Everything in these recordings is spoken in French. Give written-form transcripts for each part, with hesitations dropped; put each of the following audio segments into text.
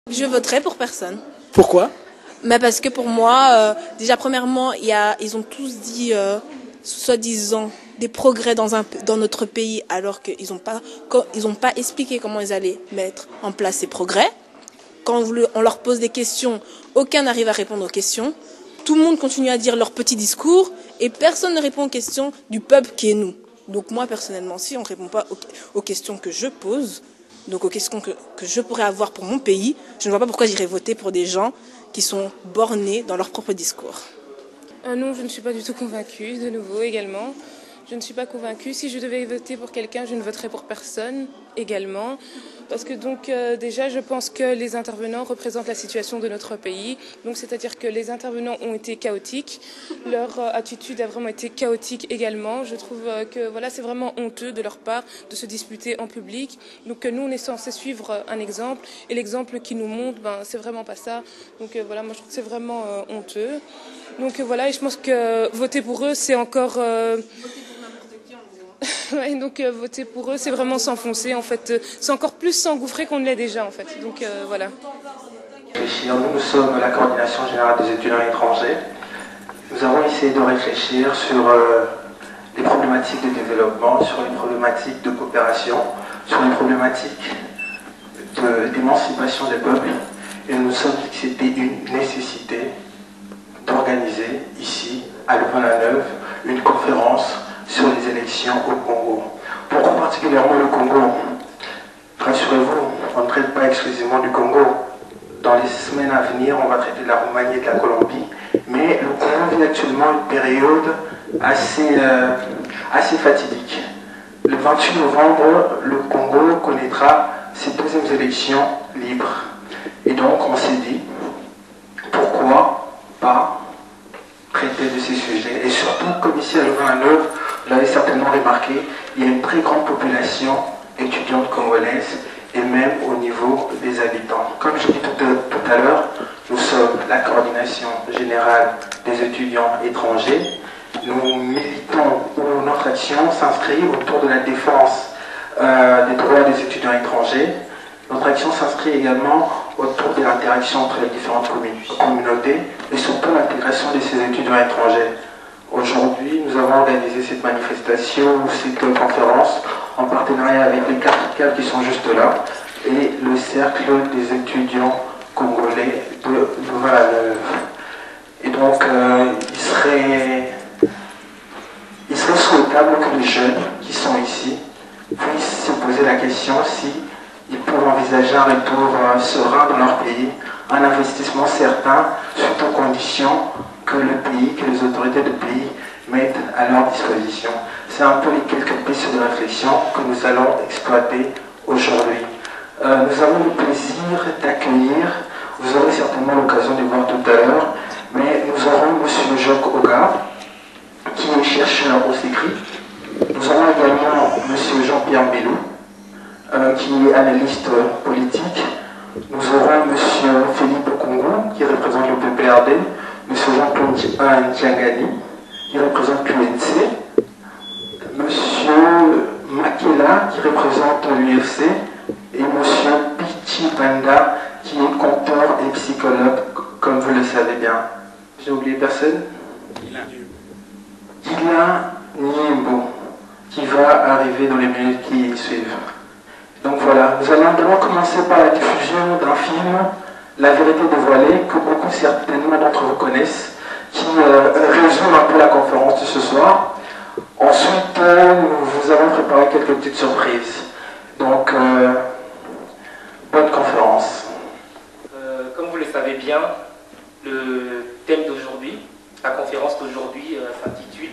Je voterai pour personne. Pourquoi? Mais parce que pour moi, déjà premièrement, ils ont tous dit, soi-disant, des progrès dans notre pays, alors qu'ils n'ont pas expliqué comment ils allaient mettre en place ces progrès. Quand on leur pose des questions, aucun n'arrive à répondre aux questions. Tout le monde continue à dire leur petit discours et personne ne répond aux questions du peuple qui est nous. Donc moi, personnellement, si on ne répond pas aux questions que je pose, donc aux questions que je pourrais avoir pour mon pays, je ne vois pas pourquoi j'irais voter pour des gens qui sont bornés dans leur propre discours. Non, je ne suis pas du tout convaincue, de nouveau également. Je ne suis pas convaincue. Si je devais voter pour quelqu'un, je ne voterais pour personne également. Parce que donc déjà, je pense que les intervenants représentent la situation de notre pays. Donc c'est-à-dire que les intervenants ont été chaotiques. Leur attitude a vraiment été chaotique également. Je trouve que voilà, c'est vraiment honteux de leur part de se disputer en public. Donc nous, on est censé suivre un exemple. Et l'exemple qui nous montre, c'est vraiment pas ça. Donc voilà, moi je trouve que c'est vraiment honteux. Donc voilà, et je pense que voter pour eux, c'est encore... Ouais, donc voter pour eux, c'est vraiment s'enfoncer en fait. C'est encore plus s'engouffrer qu'on ne l'est déjà en fait. Donc voilà. Nous sommes la coordination générale des étudiants étrangers. Nous avons essayé de réfléchir sur les problématiques de développement, sur les problématiques de coopération, sur les problématiques d'émancipation des peuples. Et nous nous sommes dit que c'était une nécessité d'organiser ici, à Louvain-la-Neuve, une conférence sur les élections au Congo. Pourquoi particulièrement le Congo? Rassurez-vous, on ne traite pas exclusivement du Congo. Dans les semaines à venir, on va traiter de la Roumanie et de la Colombie. Mais le Congo vit actuellement une période assez fatidique. Le 28 novembre, le Congo connaîtra ses deuxièmes élections libres. Et donc, on s'est dit, pourquoi pas traiter de ces sujets? Et surtout, comme ici à Louvain-la-Neuve, vous l'avez certainement remarqué, il y a une très grande population étudiante congolaise et même au niveau des habitants. Comme je dis tout à l'heure, nous sommes la coordination générale des étudiants étrangers. Nous militons, ou notre action s'inscrit autour de la défense des droits des étudiants étrangers. Notre action s'inscrit également autour de l'interaction entre les différentes communautés et surtout l'intégration de ces étudiants étrangers. Aujourd'hui, nous avons organisé cette manifestation ou cette conférence en partenariat avec les 4 cadres qui sont juste là et le cercle des étudiants congolais de Louvain-la-Neuve. Et donc, il serait souhaitable que les jeunes qui sont ici puissent se poser la question si ils peuvent envisager un retour serein dans leur pays, un investissement certain, surtout aux conditions que le pays, que les autorités du pays mettent à leur disposition. C'est un peu les quelques pistes de réflexion que nous allons exploiter aujourd'hui. Nous avons le plaisir d'accueillir, vous aurez certainement l'occasion de voir tout à l'heure, mais nous aurons M. Jacques Oga, qui est chercheur au CECRI. Nous aurons également M. Jean-Pierre Bellou, qui est analyste politique. Nous aurons M. Philippe Congo, qui représente le PPRD, M. Jean-Claude Ndiangani, qui représente l'UNC, M. Makela, qui représente l'UFC, et M. Pichi Banda, qui est conteur et psychologue, comme vous le savez bien. J'ai oublié personne? Gila Niembo, qui va arriver dans les minutes qui suivent. Donc voilà, nous allons d'abord commencer par la diffusion d'un film, La vérité dévoilée, que beaucoup certainement d'entre vous connaissent, qui résume un peu la conférence de ce soir. Ensuite, nous vous avons préparé quelques petites surprises. Donc, bonne conférence. Comme vous le savez bien, le thème d'aujourd'hui, la conférence d'aujourd'hui s'intitule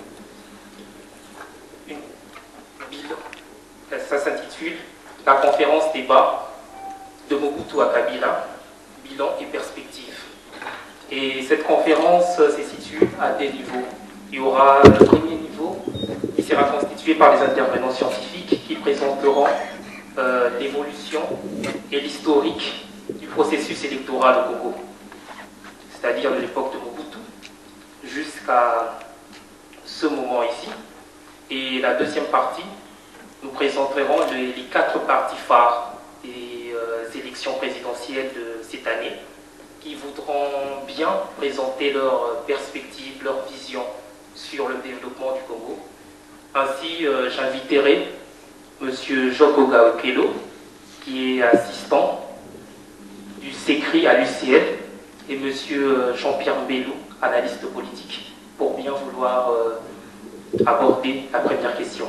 La conférence débat de Mobutu à Kabila, bilan et perspective. Et cette conférence se situe à des niveaux. Il y aura le premier niveau qui sera constitué par les intervenants scientifiques qui présenteront l'évolution et l'historique du processus électoral au Congo, c'est-à-dire de l'époque de Mobutu jusqu'à ce moment ici. Et la deuxième partie, nous présenterons les 4 parties phares des élections présidentielles de cette année, qui voudront bien présenter leurs perspectives, leurs visions sur le développement du Congo. Ainsi, j'inviterai M. Joko Gaokelo, qui est assistant du SECRI à l'UCL, et M. Jean-Pierre Mbelou, analyste politique, pour bien vouloir aborder la première question.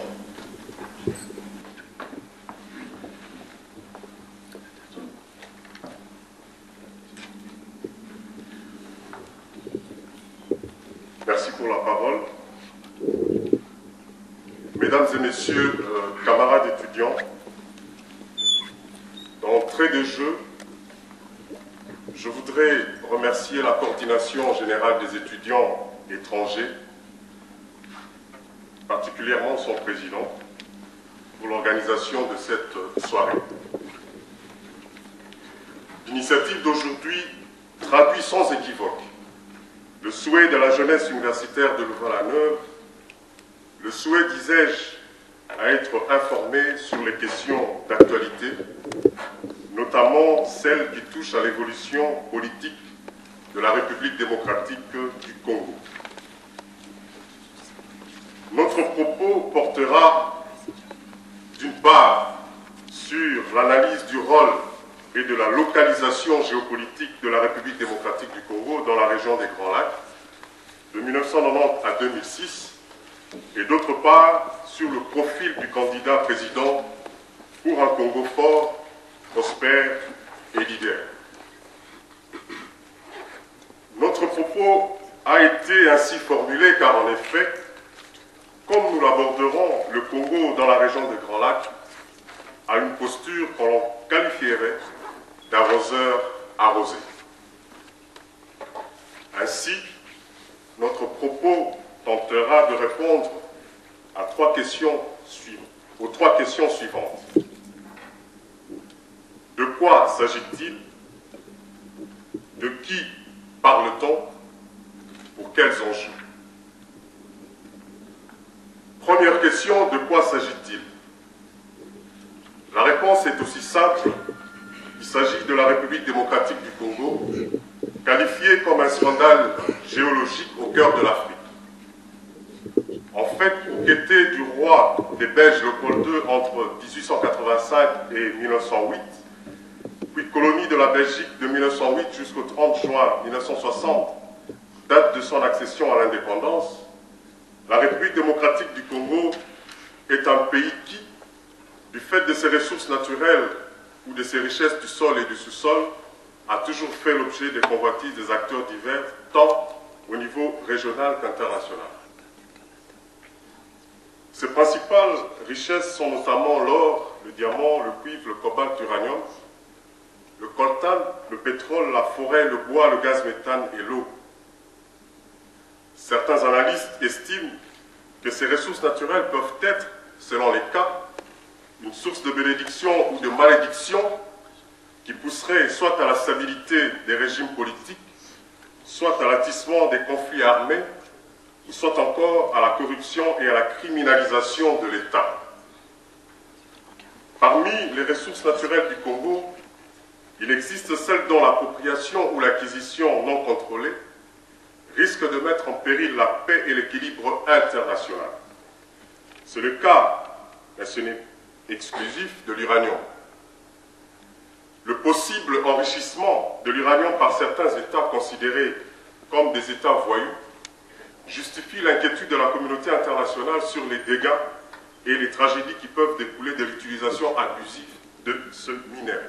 Merci pour la parole. Mesdames et messieurs, camarades étudiants, d'entrée de jeu, je voudrais remercier la coordination générale des étudiants étrangers, particulièrement son président, pour l'organisation de cette soirée. L'initiative d'aujourd'hui traduit sans équivoque le souhait de la jeunesse universitaire de Louvain-la-Neuve, le souhait, disais-je, à être informé sur les questions d'actualité, notamment celles qui touchent à l'évolution politique de la République démocratique du Congo. Notre propos portera d'une part sur l'analyse du rôle et de la localisation géopolitique de la République démocratique du Congo dans la région des Grands Lacs de 1990 à 2006, et d'autre part sur le profil du candidat président pour un Congo fort, prospère et leader. Notre propos a été ainsi formulé car en effet, comme nous l'aborderons, le Congo dans la région des Grands Lacs a une posture qu'on qualifierait d'arroseur arrosé. Ainsi, notre propos tentera de répondre à aux trois questions suivantes. De quoi s'agit-il? De qui parle-t-on? Pour quels enjeux? Première question, de quoi s'agit-il? La réponse est aussi simple. Il s'agit de la République démocratique du Congo, qualifiée comme un scandale géologique au cœur de l'Afrique. En fait, pour quêter du roi des Belges Léopold II entre 1885 et 1908, puis colonie de la Belgique de 1908 jusqu'au 30 juin 1960, date de son accession à l'indépendance, la République démocratique du Congo est un pays qui, du fait de ses ressources naturelles ou de ses richesses du sol et du sous-sol, a toujours fait l'objet des convoitises des acteurs divers, tant au niveau régional qu'international. Ses principales richesses sont notamment l'or, le diamant, le cuivre, le cobalt, l'uranium, le coltan, le pétrole, la forêt, le bois, le gaz méthane et l'eau. Certains analystes estiment que ces ressources naturelles peuvent être, selon les cas, une source de bénédiction ou de malédiction qui pousserait soit à la stabilité des régimes politiques, soit à l'attisement des conflits armés, ou soit encore à la corruption et à la criminalisation de l'État. Parmi les ressources naturelles du Congo, il existe celles dont l'appropriation ou l'acquisition non contrôlée risque de mettre en péril la paix et l'équilibre international. C'est le cas, mais ce n'est exclusif, de l'uranium. Le possible enrichissement de l'uranium par certains États considérés comme des États voyous justifie l'inquiétude de la communauté internationale sur les dégâts et les tragédies qui peuvent découler de l'utilisation abusive de ce minerai.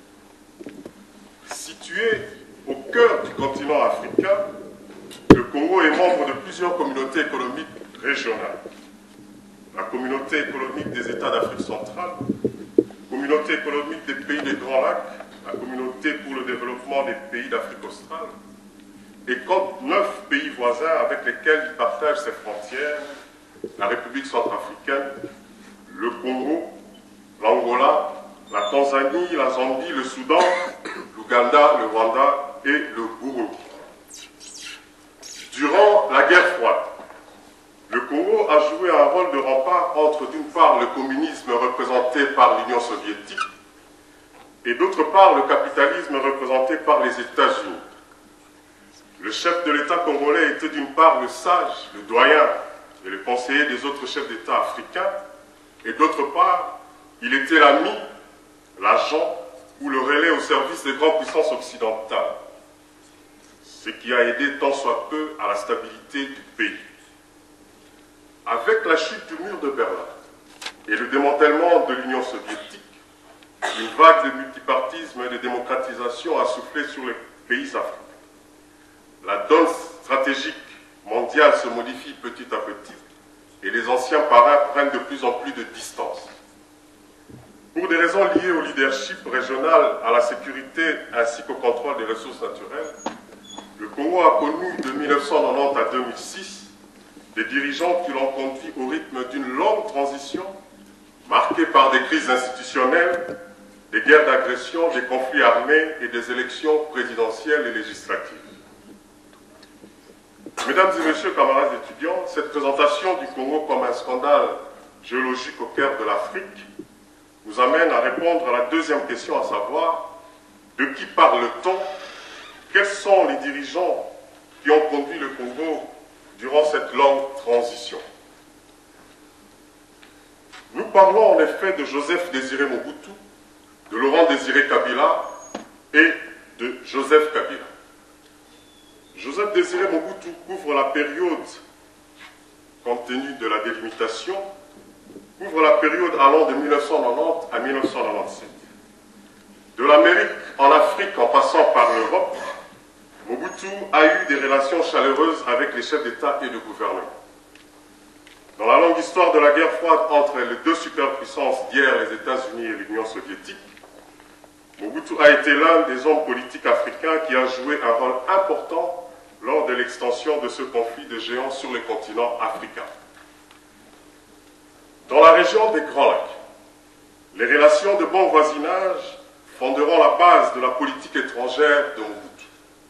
Situé au cœur du continent africain, le Congo est membre de plusieurs communautés économiques régionales. La communauté économique des États d'Afrique centrale, la communauté économique des pays des Grands Lacs, la communauté pour le développement des pays d'Afrique australe, et compte 9 pays voisins avec lesquels il partage ses frontières, la République centrafricaine, le Congo, l'Angola, la Tanzanie, la Zambie, le Soudan, l'Ouganda, le Rwanda et le Burundi. Durant la guerre froide, le Congo a joué un rôle de rempart entre, d'une part, le communisme représenté par l'Union soviétique et d'autre part le capitalisme représenté par les États-Unis. Le chef de l'État congolais était d'une part le sage, le doyen et le conseiller des autres chefs d'État africains, et d'autre part, il était l'ami, l'agent ou le relais au service des grandes puissances occidentales, ce qui a aidé tant soit peu à la stabilité du pays. Avec la chute du mur de Berlin et le démantèlement de l'Union soviétique, une vague de multipartisme et de démocratisation a soufflé sur les pays africains. La donne stratégique mondiale se modifie petit à petit et les anciens parrains prennent de plus en plus de distance. Pour des raisons liées au leadership régional, à la sécurité ainsi qu'au contrôle des ressources naturelles, le Congo a connu de 1990 à 2006 des dirigeants qui l'ont conduit au rythme d'une longue transition marquée par des crises institutionnelles, des guerres d'agression, des conflits armés et des élections présidentielles et législatives. Mesdames et messieurs, camarades étudiants, cette présentation du Congo comme un scandale géologique au cœur de l'Afrique nous amène à répondre à la deuxième question, à savoir de qui parle-t-on? Quels sont les dirigeants qui ont conduit le Congo durant cette longue transition? Nous parlons en effet de Joseph Désiré Mobutu, de Laurent Désiré Kabila et de Joseph Kabila. Joseph Désiré Mobutu couvre la période, compte tenu de la délimitation, couvre la période allant de 1990 à 1997. De l'Amérique en Afrique en passant par l'Europe, Mobutu a eu des relations chaleureuses avec les chefs d'État et de gouvernement. Dans la longue histoire de la guerre froide entre les deux superpuissances d'hier, les États-Unis et l'Union soviétique, Mobutu a été l'un des hommes politiques africains qui a joué un rôle important lors de l'extension de ce conflit de géants sur le continent africain. Dans la région des Grands Lacs, les relations de bon voisinage fonderont la base de la politique étrangère de Mobutu.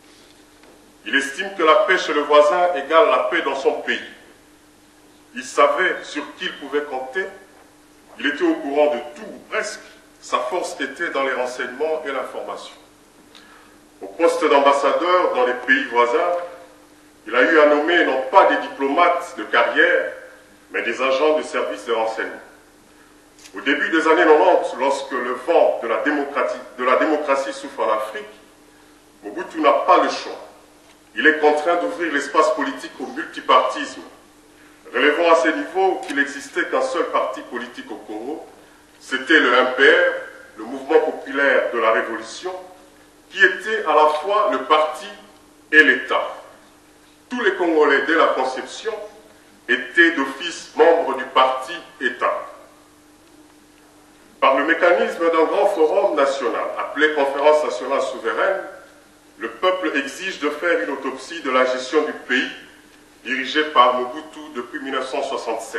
Il estime que la paix chez le voisin égale la paix dans son pays. Il savait sur qui il pouvait compter, il était au courant de tout ou presque, sa force était dans les renseignements et l'information. Au poste d'ambassadeur dans les pays voisins, il a eu à nommer non pas des diplomates de carrière, mais des agents de services de renseignement. Au début des années 90, lorsque le vent de la démocratie souffle en Afrique, Mobutu n'a pas le choix. Il est contraint d'ouvrir l'espace politique au multipartisme, relevant à ce niveau qu'il n'existait qu'un seul parti politique au Congo, c'était le MPR, le Mouvement populaire de la Révolution, qui était à la fois le parti et l'État. Tous les Congolais, dès la conception, étaient d'office membres du parti État. Par le mécanisme d'un grand forum national, appelé Conférence nationale souveraine, le peuple exige de faire une autopsie de la gestion du pays, dirigée par Mobutu depuis 1967,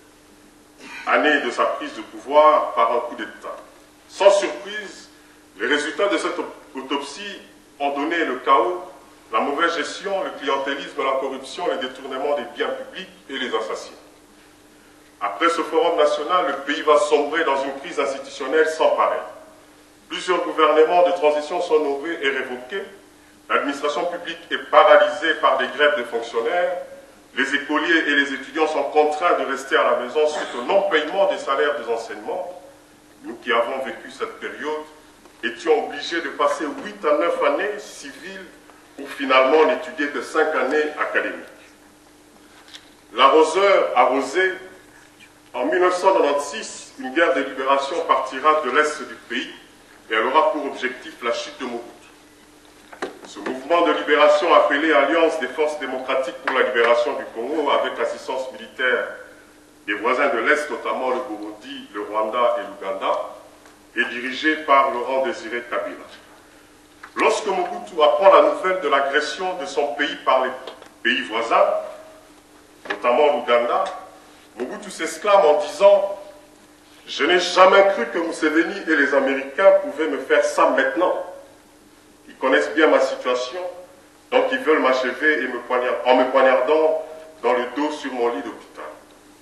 année de sa prise de pouvoir par un coup d'État. Sans surprise, les résultats de cette autopsie ont donné le chaos, la mauvaise gestion, le clientélisme, la corruption, le détournement des biens publics et les assassinats. Après ce forum national, le pays va sombrer dans une crise institutionnelle sans pareil. Plusieurs gouvernements de transition sont nommés et révoqués, l'administration publique est paralysée par des grèves de fonctionnaires, les écoliers et les étudiants sont contraints de rester à la maison suite au non-paiement des salaires des enseignements. Nous qui avons vécu cette période étions obligés de passer 8 à 9 années civiles pour finalement n'étudier que 5 années académiques. L'arroseur arrosé, en 1996, une guerre de libération partira de l'est du pays et elle aura pour objectif la chute de Mobutu. Ce mouvement de libération appelé Alliance des forces démocratiques pour la libération du Congo avec l'assistance militaire des voisins de l'Est, notamment le Burundi, le Rwanda et l'Ouganda, est dirigé par Laurent Désiré Kabila. Lorsque Mobutu apprend la nouvelle de l'agression de son pays par les pays voisins, notamment l'Ouganda, Mobutu s'exclame en disant « Je n'ai jamais cru que Museveni et les Américains pouvaient me faire ça maintenant. Ils connaissent bien ma situation, donc ils veulent m'achever en me poignardant dans le dos sur mon lit d'hôpital. »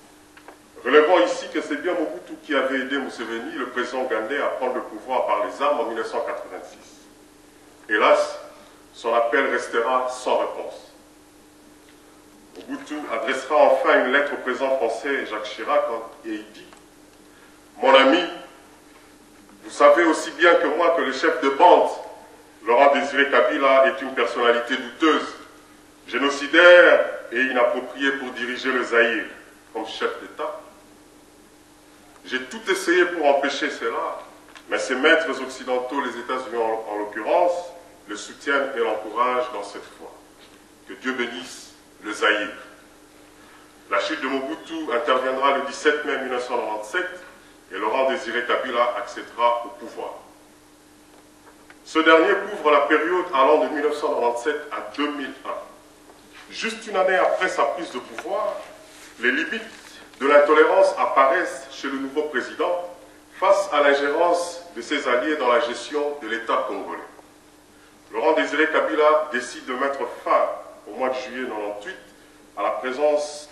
Relevons ici que c'est bien Mobutu qui avait aidé Museveni, le président ougandais, à prendre le pouvoir par les armes en 1986. Hélas, son appel restera sans réponse. Mobutu adressera enfin une lettre au président français Jacques Chirac et il dit « Mon ami, vous savez aussi bien que moi que le chef de bande, Laurent Désiré Kabila, est une personnalité douteuse, génocidaire et inappropriée pour diriger le Zaïre comme chef d'État. J'ai tout essayé pour empêcher cela, mais ces maîtres occidentaux, les États-Unis en l'occurrence, le soutiennent et l'encouragent dans cette foi. Que Dieu bénisse le Zaïre. La chute de Mobutu interviendra le 17 mai 1997 et Laurent Désiré Kabila accédera au pouvoir. Ce dernier couvre la période allant de 1997 à 2001. Juste une année après sa prise de pouvoir, les limites de l'intolérance apparaissent chez le nouveau président face à l'ingérence de ses alliés dans la gestion de l'État congolais. Laurent Désiré Kabila décide de mettre fin au mois de juillet 1998 à la présence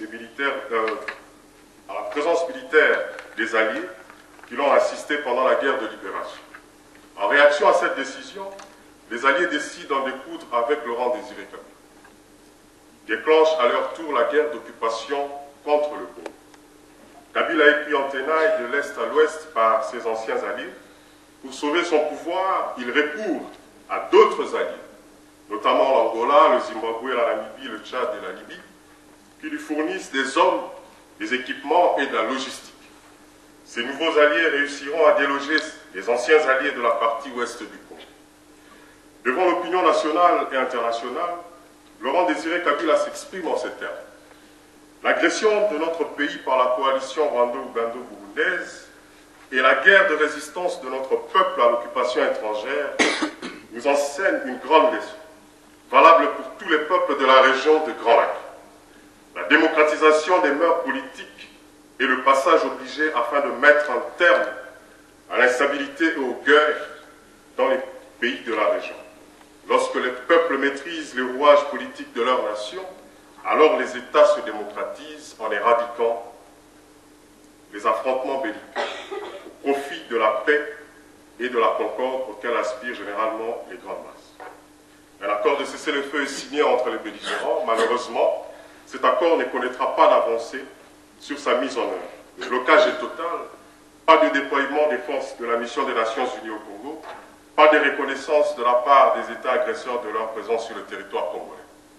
militaire des alliés qui l'ont assisté pendant la guerre de libération. En réaction à cette décision, les alliés décident d'en découdre avec Laurent Désiré Kabila. Déclenchent à leur tour la guerre d'occupation contre le Congo. Kabila est pris en tenaille de l'Est à l'Ouest par ses anciens alliés. Pour sauver son pouvoir, il recourt à d'autres alliés, notamment l'Angola, le Zimbabwe, la Namibie, le Tchad et la Libye, qui lui fournissent des hommes, des équipements et de la logistique. Ces nouveaux alliés réussiront à déloger les anciens alliés de la partie ouest du Congo. Devant l'opinion nationale et internationale, Laurent Désiré Kabila s'exprime en ces termes. L'agression de notre pays par la coalition rwando-ougando-burundaise et la guerre de résistance de notre peuple à l'occupation étrangère nous enseignent une grande leçon, valable pour tous les peuples de la région de Grand Lac. La démocratisation des mœurs politiques est le passage obligé afin de mettre un terme à l'instabilité et aux guerres dans les pays de la région. Lorsque les peuples maîtrisent les rouages politiques de leur nation, alors les États se démocratisent en éradiquant les affrontements belliqueux au profit de la paix et de la concorde auxquels aspirent généralement les grandes masses. Un accord de cessez-le-feu est signé entre les belligérants. Malheureusement, cet accord ne connaîtra pas d'avancée sur sa mise en œuvre. Le blocage est total, pas de déploiement des forces de la mission des Nations Unies au Congo, pas de reconnaissance de la part des États agresseurs de leur présence sur le territoire congolais.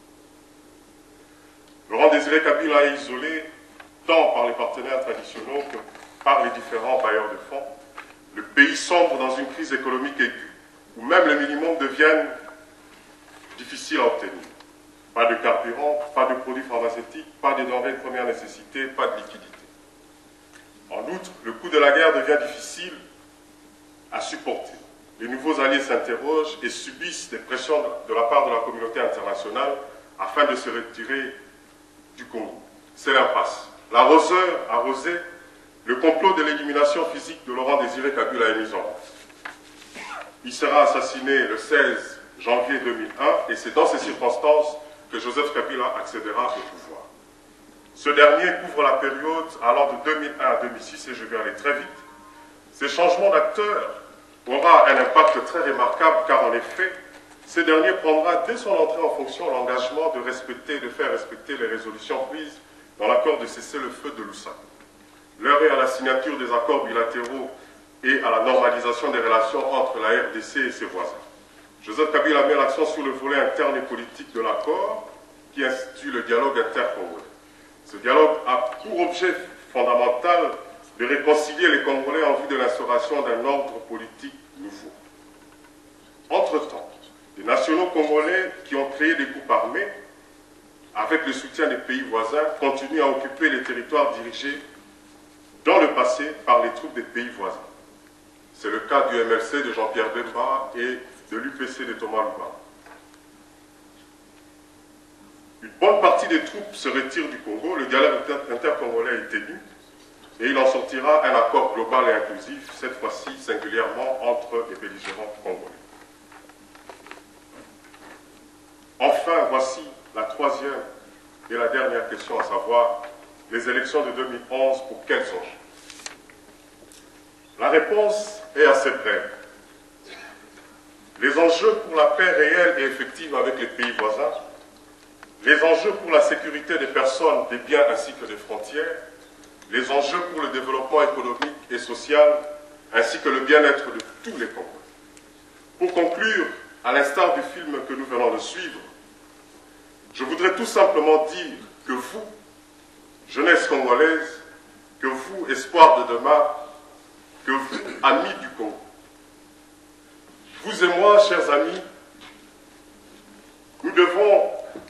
Laurent Désiré Kabila est isolé tant par les partenaires traditionnels que par les différents bailleurs de fonds. Le pays sombre dans une crise économique aiguë où même le minimum devient difficile à obtenir. Pas de carburant, pas de produits pharmaceutiques, pas de denrées de première nécessité, pas de liquidité. En outre, le coût de la guerre devient difficile à supporter. Les nouveaux alliés s'interrogent et subissent des pressions de la part de la communauté internationale afin de se retirer du Congo. C'est l'impasse. L'arroseur arrosé, le complot de l'élimination physique de Laurent Désiré Kabila est mis en œuvre. Il sera assassiné le 16 janvier 2001 et c'est dans ces circonstances que Joseph Kabila accédera au pouvoir. Ce dernier couvre la période allant de 2001 à 2006 et je vais aller très vite. Ces changements d'acteurs aura un impact très remarquable car en effet, ce dernier prendra dès son entrée en fonction l'engagement de respecter et de faire respecter les résolutions prises dans l'accord de cessez-le-feu de Lusaka. L'heure est à la signature des accords bilatéraux et à la normalisation des relations entre la RDC et ses voisins. Joseph Kabila met l'accent sur le volet interne et politique de l'accord qui institue le dialogue intercongolais. Ce dialogue a pour objet fondamental de réconcilier les Congolais en vue de l'instauration d'un ordre politique nouveau. Entre-temps, les nationaux congolais qui ont créé des groupes armés, avec le soutien des pays voisins, continuent à occuper les territoires dirigés dans le passé par les troupes des pays voisins. C'est le cas du MLC de Jean-Pierre Bemba et de l'UPC de Thomas Luba. Une bonne partie des troupes se retirent du Congo, le dialogue intercongolais est tenu et il en sortira un accord global et inclusif, cette fois-ci singulièrement entre les belligérants congolais. Enfin, voici la troisième et la dernière question, à savoir les élections de 2011 pour quels enjeux? La réponse est assez brève. Les enjeux pour la paix réelle et effective avec les pays voisins, les enjeux pour la sécurité des personnes, des biens ainsi que des frontières, les enjeux pour le développement économique et social, ainsi que le bien-être de tous les Congolais. Pour conclure, à l'instar du film que nous venons de suivre, je voudrais tout simplement dire que vous, jeunesse congolaise, que vous, espoir de demain, que vous, amis du Congo, vous et moi, chers amis, nous devons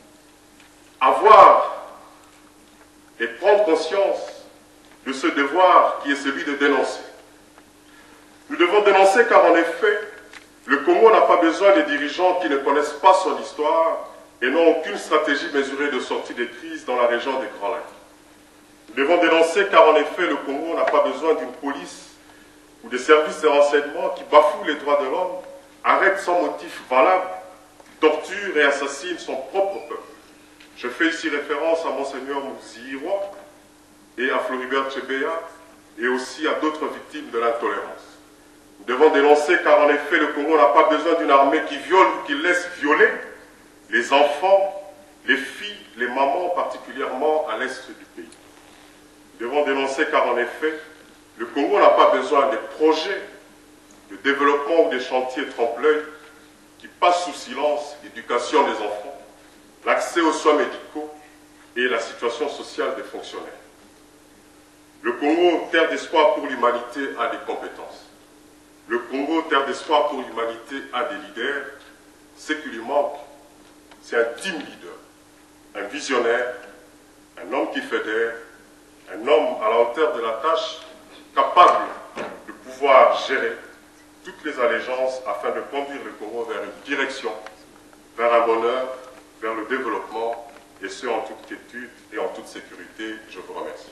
avoir et prendre conscience de ce devoir qui est celui de dénoncer. Nous devons dénoncer car en effet, le Congo n'a pas besoin des dirigeants qui ne connaissent pas son histoire et n'ont aucune stratégie mesurée de sortie des crises dans la région des Grands Lacs. Nous devons dénoncer car en effet, le Congo n'a pas besoin d'une police ou des services de renseignement qui bafouent les droits de l'homme, arrêtent sans motif valable, torturent et assassinent son propre peuple. Je fais ici référence à Monseigneur Mouzihirwa et à Floribert Chebeya et aussi à d'autres victimes de l'intolérance. Nous devons dénoncer car en effet le Congo n'a pas besoin d'une armée qui viole ou qui laisse violer les enfants, les filles, les mamans particulièrement à l'est du pays. Nous devons dénoncer car en effet le Congo n'a pas besoin des projets de développement ou des chantiers trompe-l'œil qui passent sous silence l'éducation des enfants, l'accès aux soins médicaux et la situation sociale des fonctionnaires. Le Congo, terre d'espoir pour l'humanité, a des compétences. Le Congo, terre d'espoir pour l'humanité, a des leaders. Ce qui lui manque, c'est un team leader, un visionnaire, un homme qui fédère, un homme à la hauteur de la tâche, capable de pouvoir gérer toutes les allégeances afin de conduire le Congo vers une direction, vers un bonheur, vers le développement, et ce en toute quiétude et en toute sécurité. Je vous remercie.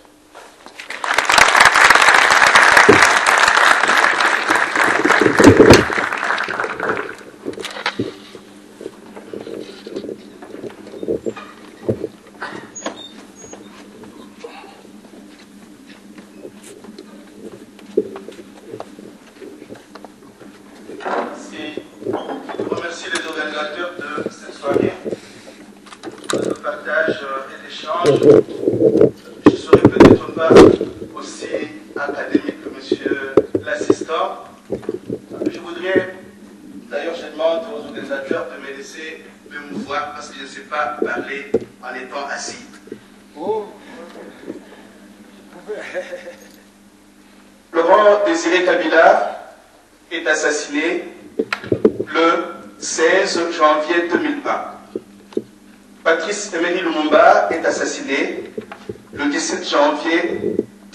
Je serai peut-être pas aussi académique que monsieur l'assistant. Je voudrais, d'ailleurs je demande aux organisateurs de me laisser me mouvoir parce que je ne sais pas parler en étant assis. Laurent Désiré Kabila est assassiné le 16 janvier 2001. Patrice Emery Lumumba est assassiné le 17 janvier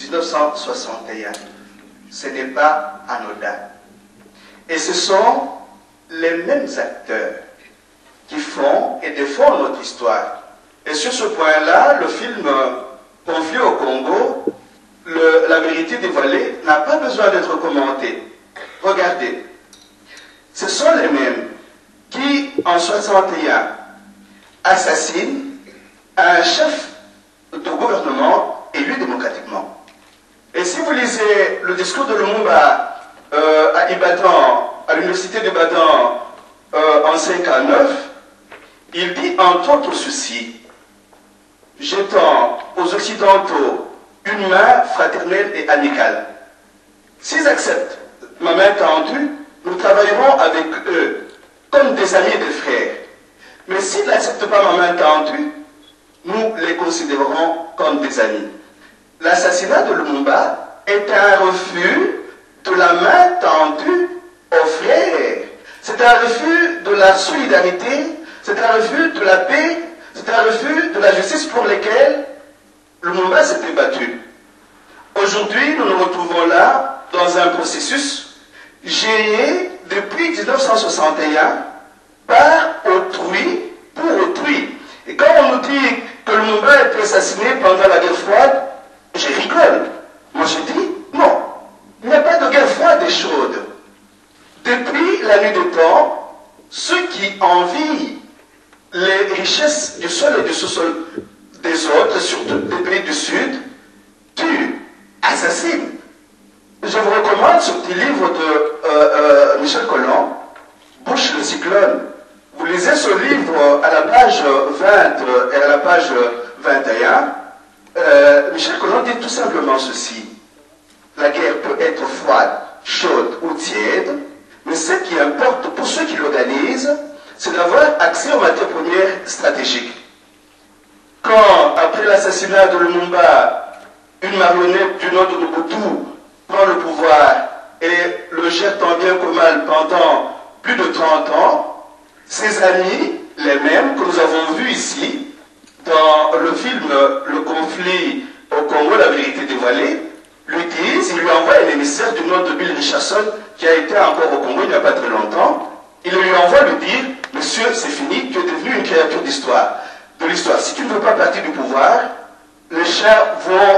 1961. Ce n'est pas anodin. Et ce sont les mêmes acteurs qui font et défendent notre histoire. Et sur ce point-là, le film Conflit au Congo, la vérité dévoilée, n'a pas besoin d'être commenté. Regardez, ce sont les mêmes qui, en 1961, assassine un chef de gouvernement élu démocratiquement. Et si vous lisez le discours de Lumumba à Ibadan, à l'université d'Ibadan en 1959, il dit entre autres ceci: jetant aux Occidentaux une main fraternelle et amicale. S'ils acceptent ma main tendue, nous travaillerons avec eux comme des amis et des frères. Mais s'ils n'acceptent pas ma main tendue, nous les considérerons comme des amis. L'assassinat de Lumumba est un refus de la main tendue aux frères. C'est un refus de la solidarité, c'est un refus de la paix, c'est un refus de la justice pour lesquels Lumumba s'était battu. Aujourd'hui, nous nous retrouvons là dans un processus géré depuis 1961 par autrui, pour autrui. Et quand on nous dit que Lumumba a été assassiné pendant la guerre froide, je rigole. Moi je dis, non, il n'y a pas de guerre froide et chaude. Depuis la nuit des temps, ceux qui envient les richesses du sol et du sous-sol des autres, surtout des pays du Sud, assassine. Je vous recommande ce petit livre de Michel Collomb, Bush le cyclone. Vous lisez ce livre à la page 20 et à la page 21. Michel Collomb dit tout simplement ceci. La guerre peut être froide, chaude ou tiède, mais ce qui importe pour ceux qui l'organisent, c'est d'avoir accès aux matières premières stratégiques. Quand, après l'assassinat de Lumumba, une marionnette du nom de Mobutu prend le pouvoir et le gère tant bien que mal pendant plus de 30 ans, ses amis, les mêmes que nous avons vus ici, dans le film Le conflit au Congo, la vérité dévoilée, lui disent, il lui envoie un émissaire du nom de Bill Richardson, qui a été encore au Congo il n'y a pas très longtemps, il lui envoie lui dire, monsieur, c'est fini, tu es devenu une créature d'histoire. De l'histoire. Si tu ne veux pas partir du pouvoir, les chiens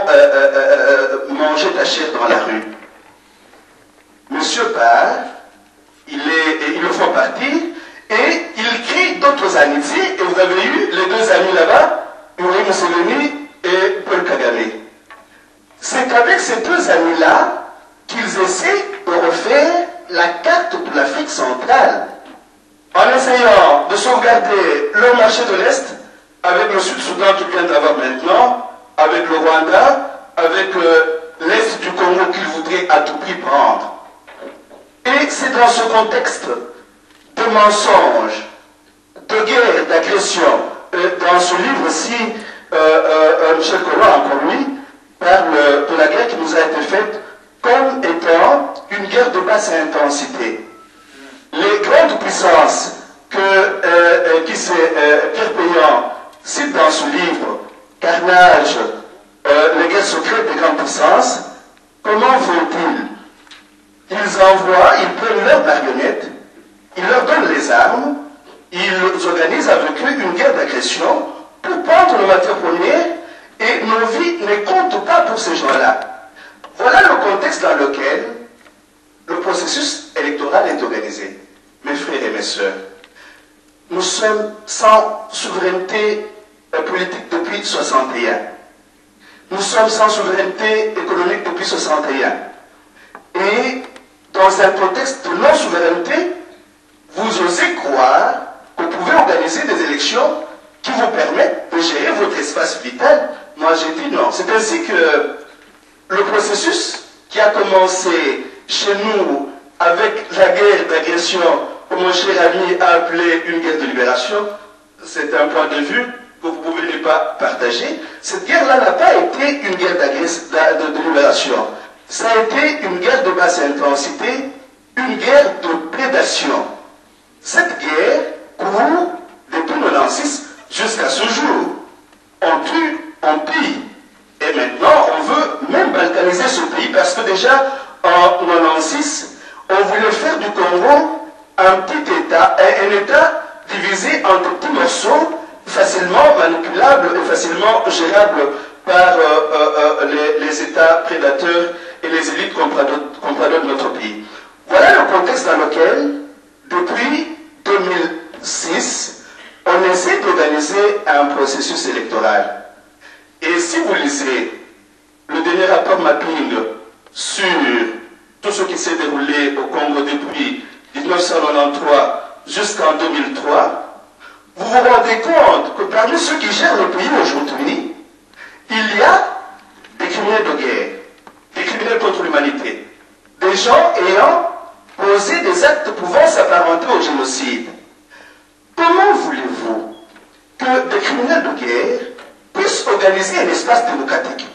vont manger ta chair dans la rue. Monsieur part, ils le font partir, et il crée d'autres amitiés, et vous avez eu les deux amis là-bas, Yoweri Museveni et Paul Kagame. C'est qu'avec ces deux amis-là qu'ils essaient de refaire la carte de l'Afrique centrale, en essayant de sauvegarder le marché de l'Est, avec le Sud-Soudan qu'ils viennent d'avoir maintenant, avec le Rwanda, avec l'Est du Congo qu'ils voudraient à tout prix prendre. Et c'est dans ce contexte de mensonges, de guerre, d'agression, dans ce livre-ci, Michel Collomb, encore lui, parle de la guerre qui nous a été faite comme étant une guerre de basse intensité. Les grandes puissances qui c'est Pierre Péan cite dans ce livre, Carnage, les guerres secrètes des grandes puissances, comment font-ils? Ils envoient, ils prennent leurs marionnettes, ils leur donnent les armes, ils organisent avec eux une guerre d'agression pour prendre nos matières premières et nos vies ne comptent pas pour ces gens-là. Voilà le contexte dans lequel le processus électoral est organisé. Mes frères et mes sœurs, nous sommes sans souveraineté politique depuis 61. Nous sommes sans souveraineté économique depuis 61. Et dans un contexte de non-souveraineté, vous osez croire que vous pouvez organiser des élections qui vous permettent de gérer votre espace vital. Moi j'ai dit non. C'est ainsi que le processus qui a commencé chez nous avec la guerre d'agression, que mon cher ami a appelé une guerre de libération, c'est un point de vue que vous pouvez ne pas partager. Cette guerre-là n'a pas été une guerre de libération. Ça a été une guerre de basse intensité, une guerre de prédation. Cette guerre court depuis 1996 jusqu'à ce jour. On tue, on pille. Et maintenant, on veut même balkaniser ce pays parce que déjà, en 1996, on voulait faire du Congo un petit État, un État divisé en de petits morceaux, facilement manipulables et facilement gérables par les États prédateurs et les élites compradores de notre pays. Voilà le contexte dans lequel, depuis 2006, on essaie d'organiser un processus électoral. Et si vous lisez le dernier rapport mapping sur tout ce qui s'est déroulé au Congo depuis 1993 jusqu'en 2003, vous vous rendez compte que parmi ceux qui gèrent le pays aujourd'hui, il y a des criminels de guerre, des criminels contre l'humanité, des gens ayant posé des actes pouvant s'apparenter au génocide. Comment voulez-vous que des criminels de guerre puissent organiser un espace démocratique?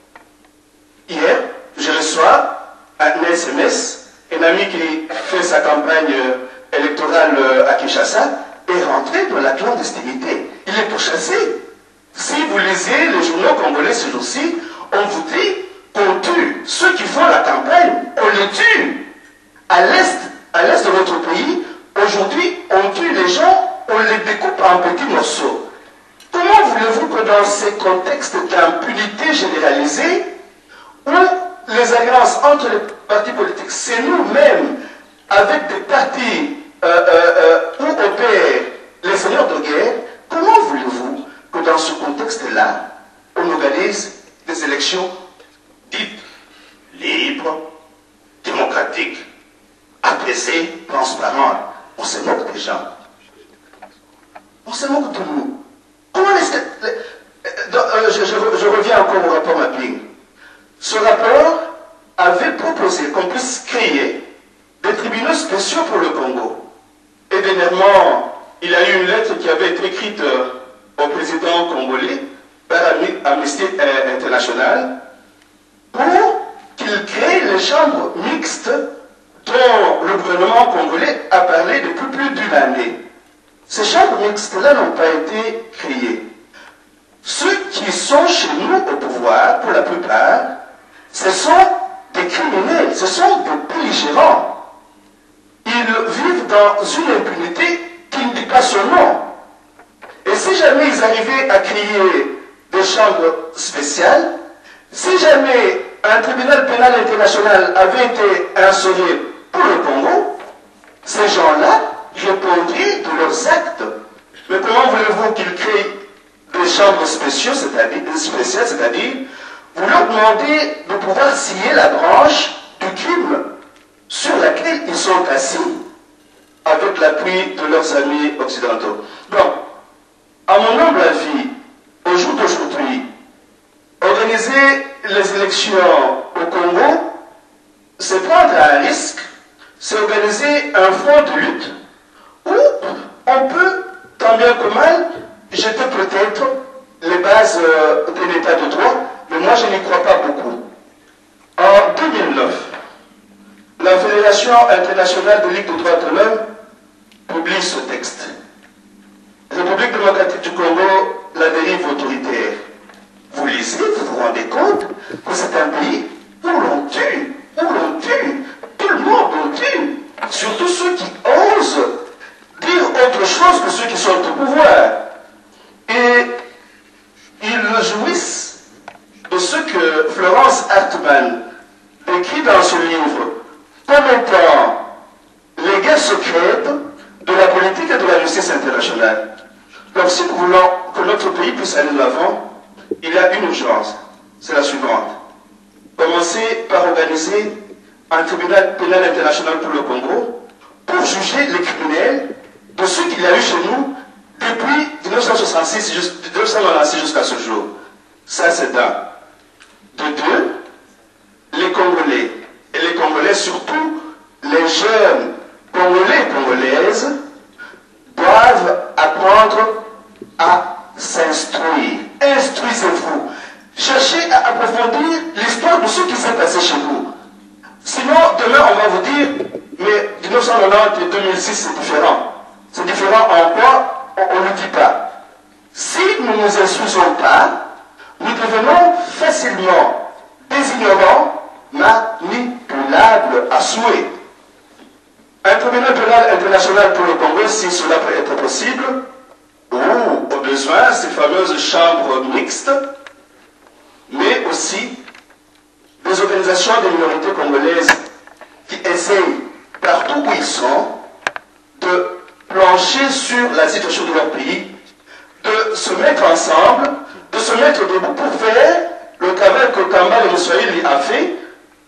Hier, je reçois un SMS, un ami qui fait sa campagne électorale à Kinshasa est rentré dans la clandestinité. Il est pourchassé. Si vous lisez les journaux congolais ce jour-ci, on vous dit qu'on tue ceux qui font la campagne, on les tue. À l'est de notre pays, aujourd'hui, on tue les gens, on les découpe en petits morceaux. Comment voulez-vous que dans ces contextes d'impunité généralisée, où les alliances entre les partis politiques, c'est nous-mêmes, avec des partis où opèrent les seigneurs de guerre, comment voulez-vous que dans ce contexte-là, on organise des élections dites se moque de nous. Comment est-ce que... je reviens encore au rapport Mapping. Ce rapport avait proposé qu'on puisse créer des tribunaux spéciaux pour le Congo. Et dernièrement, il y a eu une lettre qui avait été écrite au président congolais par Amnesty International pour qu'il crée les chambres mixtes dont le gouvernement congolais a parlé depuis plus d'une année. Ces chambres mixtes-là n'ont pas été créées. Ceux qui sont chez nous au pouvoir, pour la plupart, ce sont des criminels, ce sont des belligérants. Ils vivent dans une impunité qui ne dit pas son nom. Et si jamais ils arrivaient à créer des chambres spéciales, si jamais un tribunal pénal international avait été instauré pour le Congo, ces gens-là répondraient de leurs actes. Mais comment voulez-vous qu'ils créent des chambres spéciales, c'est-à-dire vous leur demandez de pouvoir scier la branche du crime sur laquelle ils sont assis avec l'appui de leurs amis occidentaux. Donc, à mon humble avis, au jour d'aujourd'hui, organiser les élections au Congo, c'est prendre un risque, c'est organiser un front de lutte où on peut, tant bien que mal, jeter peut-être les bases de l'état de droit, mais moi je n'y crois pas beaucoup. En 2009, la Fédération internationale de Ligue des droits de l'homme publie ce texte. République démocratique du Congo, la dérive autoritaire. Vous lisez, vous vous rendez compte que c'est un pays où l'on tue, tout le monde on tue, surtout ceux qui osent dire autre chose que ceux qui sont au pouvoir. Et ils jouissent de ce que Florence Hartmann décrit dans ce livre comme étant les guerres secrètes de la politique et de la justice internationale. Donc si nous voulons que notre pays puisse aller de l'avant, il y a une urgence, c'est la suivante. Commencer par organiser un tribunal pénal international pour le Congo pour juger les criminels de ce qu'il y a eu chez nous depuis 1996 jusqu'à ce jour. Ça c'est d'un. De deux, les Congolais, et les Congolais surtout, les jeunes Congolais et Congolaises, doivent apprendre à s'instruire. Instruisez-vous. Cherchez à approfondir l'histoire de ce qui s'est passé chez vous. Sinon, demain, on va vous dire, mais 1990 et 2006, c'est différent. C'est différent en quoi on ne le dit pas. Si nous ne nous instruisons pas, nous devenons facilement des ignorants, manipulables à souhait. Un tribunal pénal international pour le Congo, si cela peut être possible, ou au besoin, ces fameuses chambres mixtes, mais aussi des organisations des minorités congolaises qui essayent, partout où ils sont, de plancher sur la situation de leur pays, de se mettre ensemble, de se mettre debout pour faire le travail que Kambal et Moussaïli a fait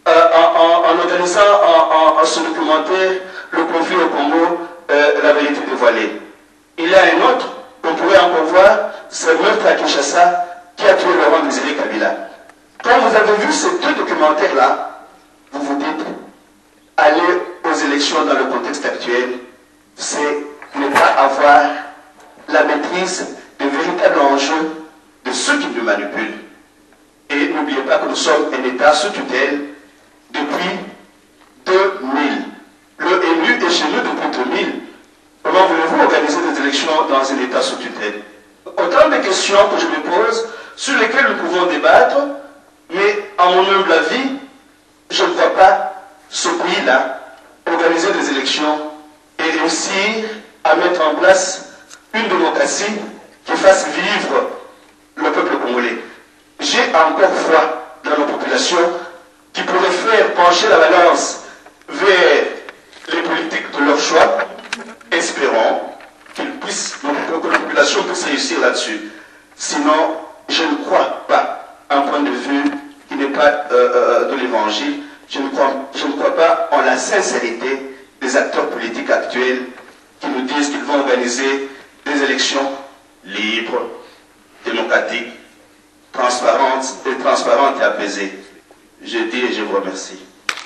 en organisant en ce documentaire le conflit au Congo, la vérité dévoilée. Il y a un autre qu'on pourrait encore voir, c'est le meurtre à Kinshasa qui a tué Laurent Désiré Kabila. Quand vous avez vu ces deux documentaires-là, vous vous dites, aller aux élections dans le contexte actuel, c'est ne pas avoir la maîtrise des véritables enjeux de ceux qui nous manipulent. Et n'oubliez pas que nous sommes un État sous tutelle depuis 2000. Le élu est chez nous depuis 2000. Comment voulez-vous organiser des élections dans un État sous tutelle? Autant de questions que je me pose, sur lesquelles nous pouvons débattre, mais à mon humble avis, je ne vois pas ce pays-là organiser des élections et réussir à mettre en place une démocratie qui fasse vivre le peuple congolais. J'ai encore foi dans nos populations qui pourraient faire pencher la balance vers les politiques de leur choix. Espérons que la population puisse réussir là-dessus. Sinon, je ne crois pas, un point de vue qui n'est pas de l'évangile, je ne crois pas en la sincérité des acteurs politiques actuels qui nous disent qu'ils vont organiser des élections libre, démocratique, transparente et apaisée. Je dis et je vous remercie.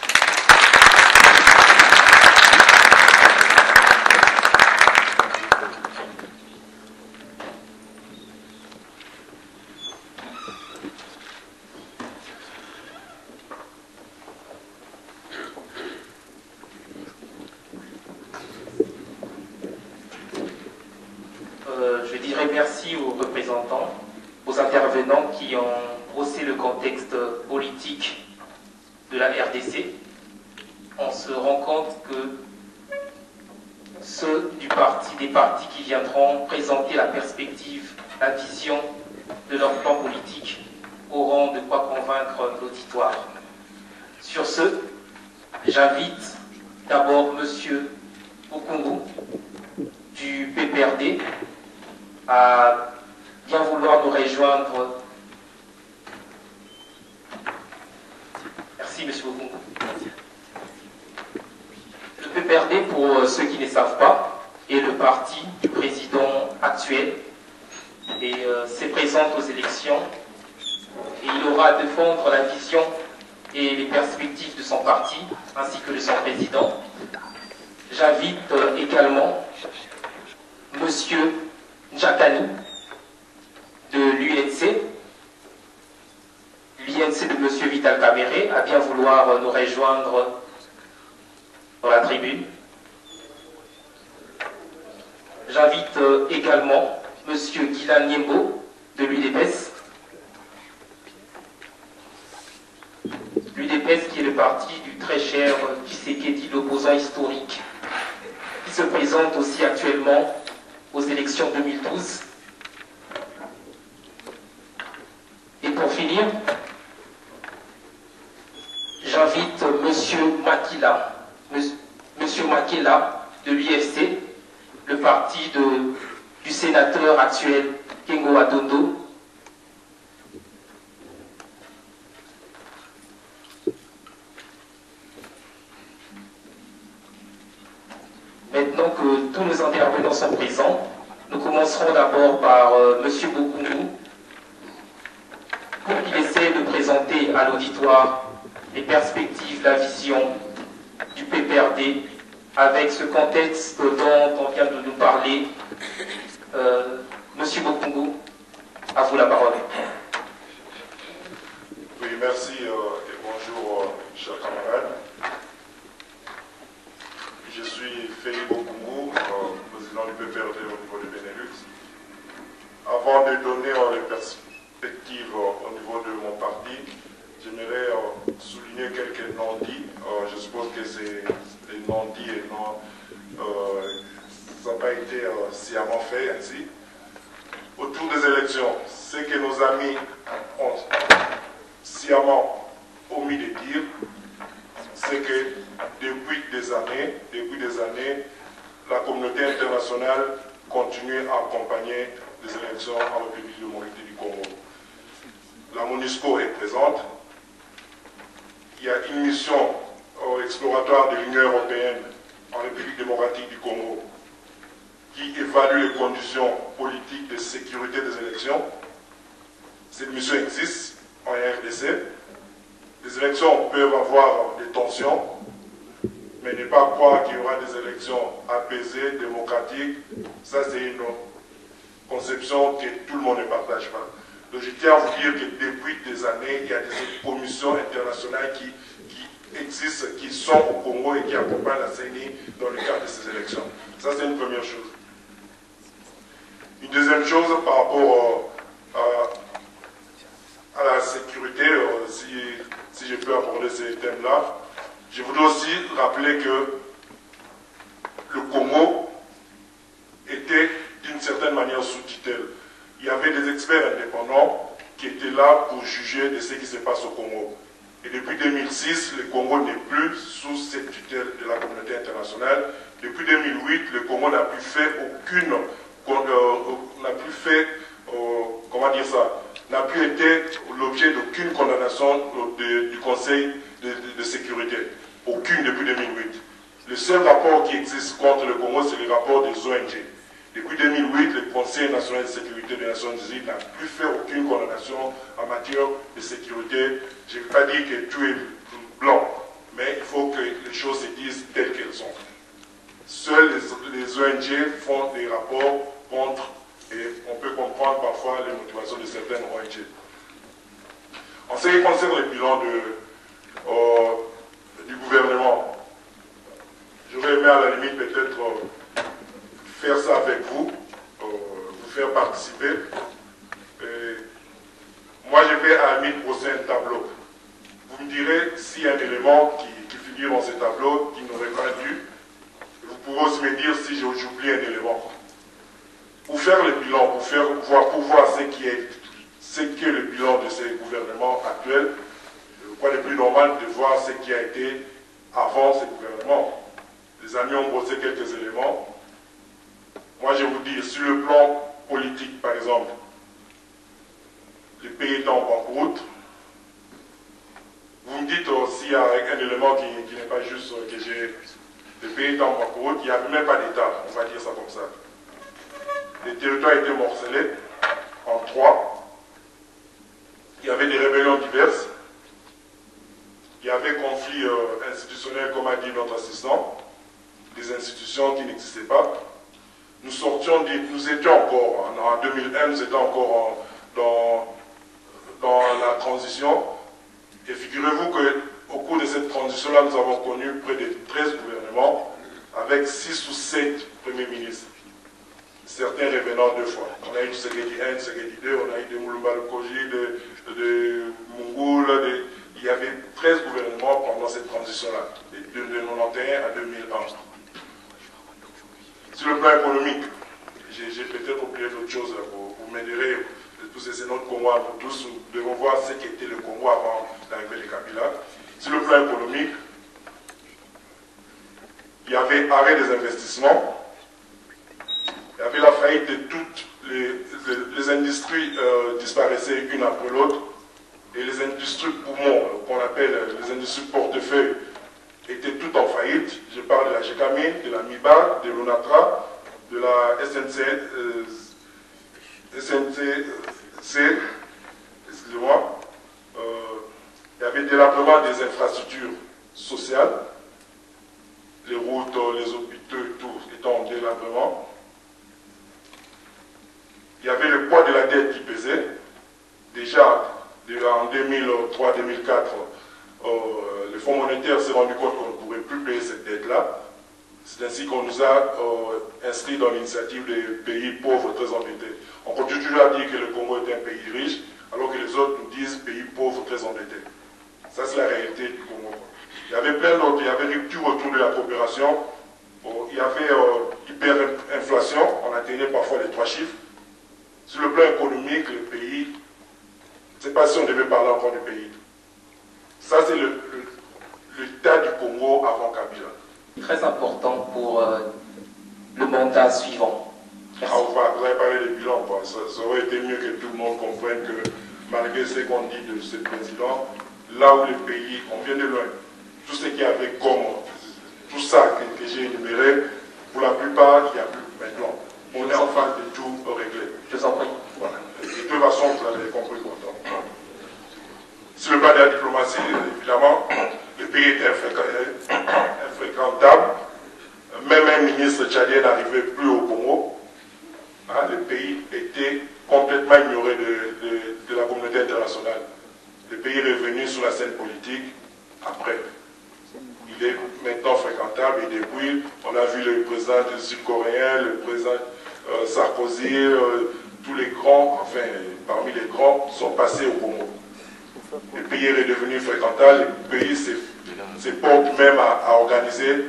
Je dirais merci aux représentants, aux intervenants qui ont brossé le contexte politique de la RDC. On se rend compte que ceux des partis qui viendront présenter la perspective, la vision de leur plan politique auront de quoi convaincre l'auditoire. Sur ce, j'invite d'abord M. Okungu du PPRD à bien vouloir nous rejoindre. Merci, M. Okungu. Le PPRD, pour ceux qui ne savent pas, est le parti du président actuel et s'est présente aux élections. Et il aura à défendre la vision et les perspectives de son parti, ainsi que de son président. J'invite également M. Njakani de l'UNC de M. Vital Kamere, à bien vouloir nous rejoindre dans la tribune. J'invite également M. Guilan Niembo de l'UDPS. L'UDPS qui est le parti du très cher Tshisekedi, l'opposant historique, qui se présente aussi actuellement aux élections 2012. Et pour finir, j'invite M. Makila de l'UFC, le parti du sénateur actuel Kengo Adondo. Maintenant que tous nos intervenants sont présents, nous commencerons d'abord par M. Bokungu pour qu'il essaie de présenter à l'auditoire les perspectives, la vision du PPRD avec ce contexte dont on vient de nous parler. Monsieur Bokungu, à vous la parole. Oui, merci et bonjour, chers camarades. Je suis Félix Bokungu, président du PPRD au niveau du Benelux. Avant de donner les perspectives au niveau de mon parti, j'aimerais souligner quelques non-dits. Je suppose que c'est des non-dits et non, ça n'a pas été sciemment fait ainsi. Autour des élections, ce que nos amis ont sciemment omis de dire, c'est que depuis des années, la communauté internationale continue à accompagner les élections en République démocratique du Congo. La MONUSCO est présente. Il y a une mission exploratoire de l'Union européenne en République démocratique du Congo qui évalue les conditions politiques de sécurité des élections. Cette mission existe en RDC. Les élections peuvent avoir des tensions, mais ne pas croire qu'il y aura des élections apaisées, démocratiques, ça c'est une conception que tout le monde ne partage pas. Donc je tiens à vous dire que depuis des années, il y a des commissions internationales qui existent, qui sont au Congo et qui accompagnent la CENI dans le cadre de ces élections. Ça c'est une première chose. Une deuxième chose par rapport à la sécurité, si je peux aborder ces thèmes-là, je voudrais aussi rappeler que le Congo était d'une certaine manière sous tutelle. Il y avait des experts indépendants qui étaient là pour juger de ce qui se passe au Congo. Et depuis 2006, le Congo n'est plus sous cette tutelle de la communauté internationale. Depuis 2008, le Congo n'a plus fait n'a plus été l'objet d'aucune condamnation du Conseil de sécurité. Aucune depuis 2008. Le seul rapport qui existe contre le Congo, c'est le rapport des ONG. Depuis 2008, le Conseil national de sécurité des Nations Unies n'a plus fait aucune condamnation en matière de sécurité. Je ne vais pas dire que tout est blanc, mais il faut que les choses se disent telles qu'elles sont. Seuls les ONG font des rapports contre, et on peut comprendre parfois les motivations de certaines ONG. En ce qui concerne le bilan du gouvernement, j'aurais aimé à la limite peut-être faire ça avec vous, vous faire participer. Moi, je vais à la limite poser un tableau. Vous me direz s'il y a un élément qui figure dans ce tableau qui n'aurait pas dû. Vous pouvez aussi me dire si j'ai oublié un élément. Pour faire le bilan, pour voir ce qui est le bilan de ces gouvernements actuels, quoi de plus normal de voir ce qui a été avant ces gouvernements. Les amis ont brossé quelques éléments. Moi, je vous dis, sur le plan politique, par exemple, le pays est en banqueroute. Vous me dites s'il y a un élément qui n'est pas juste que j'ai... Le pays est en banqueroute, il n'y avait même pas d'État, on va dire ça comme ça. Les territoires étaient morcelés en 3. Il y avait des rébellions diverses. Il y avait conflit institutionnel, comme a dit notre assistant, des institutions qui n'existaient pas. Nous étions encore, en 2001, nous étions encore dans la transition. Et figurez-vous qu'au cours de cette transition-là, nous avons connu près de 13 gouvernements avec 6 ou 7 premiers ministres. Certains revenant 2 fois. On a eu du Tshisekedi 1, du Tshisekedi 2, on a eu de Moulumba Lukoji, de Mungoul, il y avait 13 gouvernements pendant cette transition-là, de 1991 à 2001. Sur le plan économique, j'ai peut-être oublié d'autres choses, vous m'aiderez, c'est notre Congo à nous tous, nous devons voir ce qu'était le Congo avant l'arrivée de Kabila. Sur le plan économique, il y avait arrêt des investissements, il y avait la faillite de toutes les industries disparaissaient une après l'autre, et les industries poumons, qu'on appelle les industries portefeuille, étaient toutes en faillite. Je parle de la GECAMI, de la MIBA, de l'ONATRA, de la SNCC, excusez-moi. Il y avait délabrement des infrastructures sociales, les routes, les hôpitaux, tout étant en délabrement. Il y avait le poids de la dette qui pesait. Déjà, en 2003-2004, le Fonds monétaire s'est rendu compte qu'on ne pourrait plus payer cette dette-là. C'est ainsi qu'on nous a inscrits dans l'initiative des pays pauvres très endettés. On continue toujours à dire que le Congo est un pays riche, alors que les autres nous disent pays pauvres très endettés. Ça, c'est la réalité du Congo. Il y avait plein d'autres, il y avait rupture autour de la coopération, il y avait hyperinflation, on atteignait parfois les 3 chiffres. Sur le plan économique, le pays, je ne sais pas si on devait parler encore du pays. Ça, c'est l'état du Congo avant Kabila. Très important pour le mandat suivant. Ah, vous avez parlé des bilans, quoi. Ça aurait été mieux que tout le monde comprenne que malgré ce qu'on dit de ce président, là où le pays, on vient de loin, tout ce qu'il y avait comme, tout ça que j'ai énuméré, pour la plupart, il n'y a plus maintenant. On est en phase de tout réglé. Je vous en prie. Voilà. De toute façon, vous l'avez compris pourtant. Sur le plan de la diplomatie, évidemment, le pays était infréquentable. Même un ministre tchadien n'arrivait plus au Congo. Hein, le pays était complètement ignoré de la communauté internationale. Le pays est revenu sur la scène politique après. Il est maintenant fréquentable et depuis, on a vu le président sud-coréen, le président Sarkozy, tous les grands, enfin, parmi les grands, sont passés au Congo. Le pays est redevenu fréquentable, le pays se porte même à organiser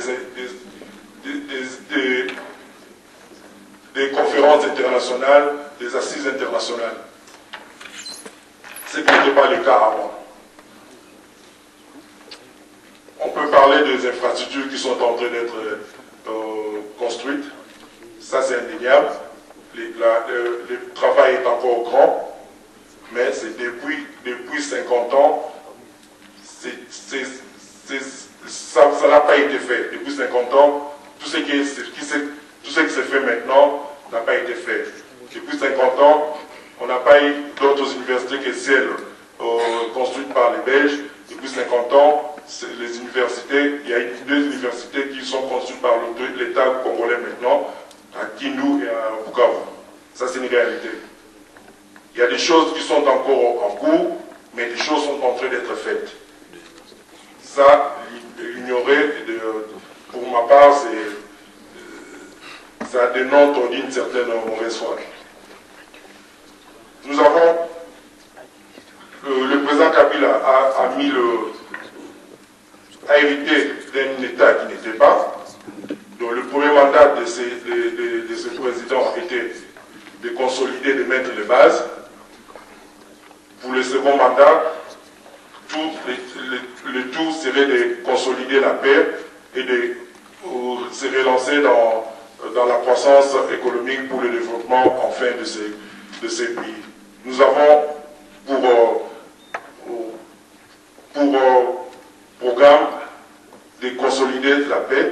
des conférences internationales, des assises internationales. Ce qui n'était pas le cas avant. On peut parler des infrastructures qui sont en train d'être construites. Ça, c'est indéniable. Le travail est encore grand, mais c'est depuis 50 ans, ça n'a pas été fait. Depuis 50 ans, tout ce qui se fait maintenant n'a pas été fait. 50 ans, on n'a pas eu d'autres universités que celles construites par les Belges. Depuis 50 ans, les universités, il y a eu 2 universités qui sont construites par l'État congolais maintenant, à Kindu et à Bukavu. Ça, c'est une réalité. Il y a des choses qui sont encore en cours, mais des choses sont en train d'être faites. Ça, l'ignorer, pour ma part, ça dénote d'une certaine mauvaise foi. Nous avons, le président Kabila a hérité d'un État qui n'était pas. Donc le premier mandat de ce président était de consolider, de mettre les bases. Pour le second mandat, le tout serait de consolider la paix et de se relancer dans la croissance économique pour le développement enfin de ces pays. Nous avons pour programme de consolider la paix,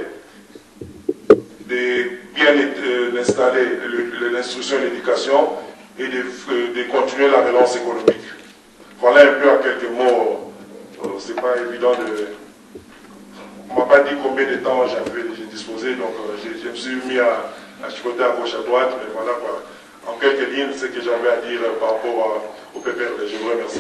de bien installer l'instruction et l'éducation et de continuer la relance économique. Voilà un peu en quelques mots, c'est pas évident de... On ne m'a pas dit combien de temps j'ai disposé, donc je me suis mis à chipoter à gauche, à droite, mais voilà quoi. En quelques lignes, ce que j'avais à dire par rapport au PPRD. Je vous remercie.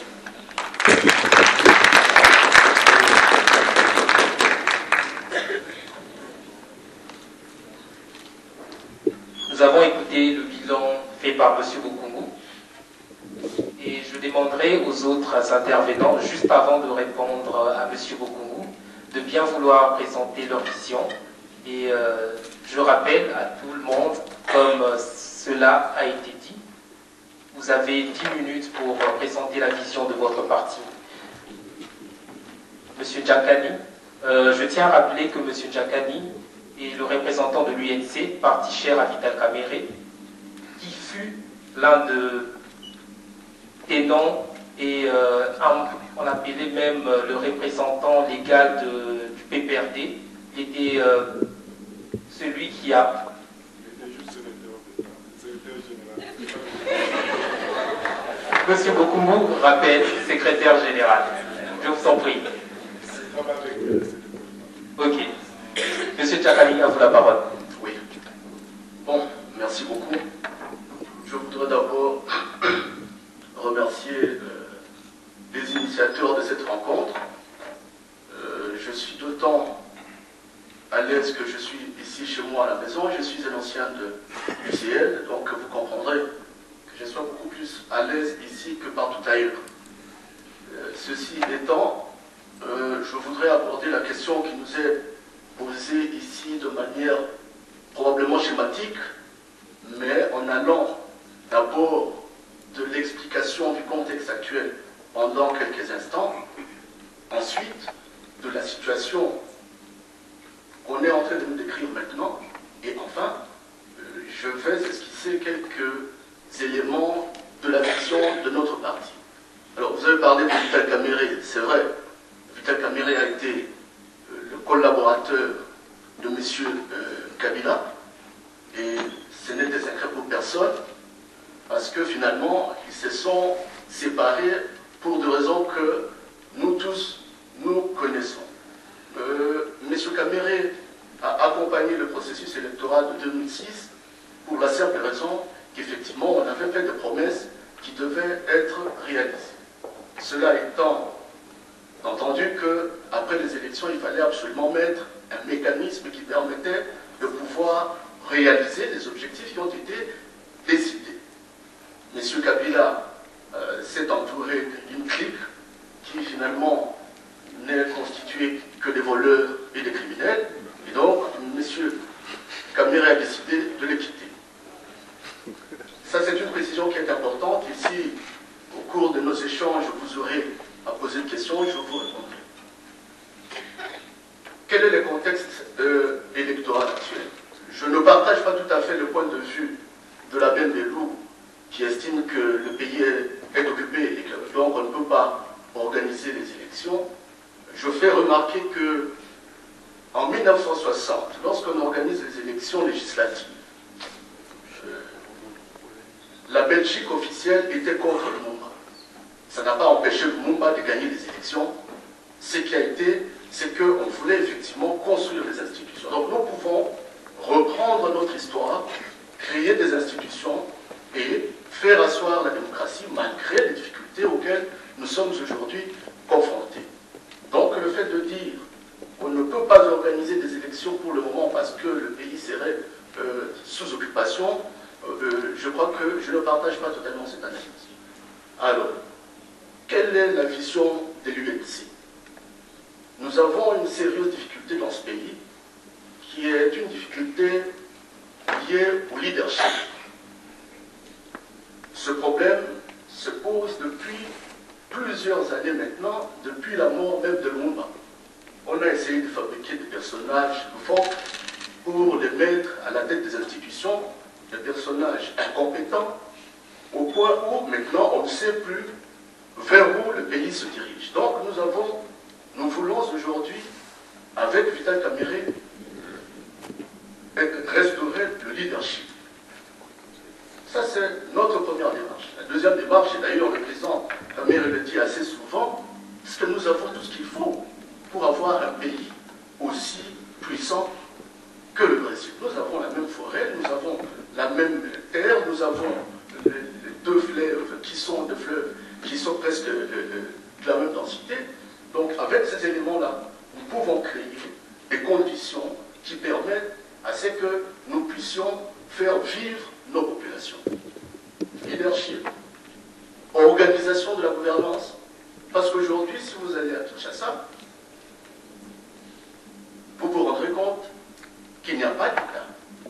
Nous avons écouté le bilan fait par M. Bokungu et je demanderai aux autres intervenants, juste avant de répondre à M. Bokungu, de bien vouloir présenter leur vision. Et je rappelle à tout le monde, comme cela a été dit, vous avez 10 minutes pour présenter la vision de votre parti. Monsieur Djakani, je tiens à rappeler que M. Djakani est le représentant de l'UNC, parti cher à Vital Kamerhe, qui fut l'un de tenants et on appelait même le représentant légal du PPRD. Il était celui qui a... Monsieur Bokungu rappelle secrétaire général. Je vous en prie. Ok. Monsieur Djakani, à vous la parole. Oui. Bon, merci beaucoup. Je voudrais d'abord remercier les initiateurs de cette rencontre. Je suis d'autant à l'aise que je suis ici chez moi à la maison. Je suis un ancien de l'UCL, donc vous comprendrez que je sois beaucoup plus à l'aise ici que partout ailleurs. Ceci étant, je voudrais aborder la question qui nous est posée ici de manière probablement schématique, mais en allant d'abord de l'explication du contexte actuel pendant quelques instants, ensuite de la situation qu'on est en train de nous décrire maintenant, et enfin, je vais esquisser quelques éléments de la vision de notre parti. Alors, vous avez parlé de Vital Kamerhe, c'est vrai, Vital Kamerhe a été le collaborateur de M. Kabila, et ce n'est des secrets pour personne, parce que finalement, ils se sont séparés pour des raisons que nous tous, nous connaissons. M. Kamerhe a accompagné le processus électoral de 2006 pour la simple raison qu'effectivement, on avait fait des promesses qui devaient être réalisées. Cela étant entendu qu'après les élections, il fallait absolument mettre un mécanisme qui permettait de pouvoir réaliser les objectifs qui ont été décidés. M. Kabila s'est entouré d'une clique qui finalement n'est constituée que des voleurs et des criminels, et donc M. Kamerhe a décidé de les quitter. Ça, c'est une précision qui est importante. Ici, au cours de nos échanges, vous aurez à poser une question et je vous répondrai. Quel est le contexte électoral actuel? Je ne partage pas tout à fait le point de vue de la Bendelou qui estime que le pays est occupé et que donc on ne peut pas organiser les élections. Je fais remarquer que en 1960, lorsqu'on organise les élections législatives, Belgique officielle était contre Lumumba. Ça n'a pas empêché Lumumba de gagner les élections. Ce qui a été, c'est qu'on voulait effectivement construire des institutions. Donc nous pouvons reprendre notre histoire, créer des institutions et faire asseoir la démocratie malgré les difficultés auxquelles nous sommes aujourd'hui confrontés. Donc le fait de dire qu'on ne peut pas organiser des élections pour le moment parce que le pays serait sous occupation, je crois que je ne partage pas totalement cette analyse. Alors, quelle est la vision de l'UNC? Nous avons une sérieuse difficulté dans ce pays, qui est une difficulté liée au leadership. Ce problème se pose depuis plusieurs années maintenant, depuis la mort même de Lumumba. On a essayé de fabriquer des personnages forts pour les mettre à la tête des institutions, des personnages incompétents, au point où maintenant on ne sait plus vers où le pays se dirige. Donc nous voulons aujourd'hui, avec Vital Kamerhe, restaurer le leadership. Ça, c'est notre première démarche. La deuxième démarche, et d'ailleurs le président Kamerhe le dit assez souvent, c'est que nous avons tout ce qu'il faut pour avoir un pays aussi puissant que le Brésil. Nous avons la même forêt, nous avons la même terre, nous avons les deux fleuves qui sont des fleuves qui sont presque de la même densité. Donc avec ces éléments-là, nous pouvons créer des conditions qui permettent à ce que nous puissions faire vivre nos populations. Leadership, organisation de la gouvernance, parce qu'aujourd'hui, si vous allez à Kinshasa, vous vous rendrez compte qu'il n'y a pas d'État.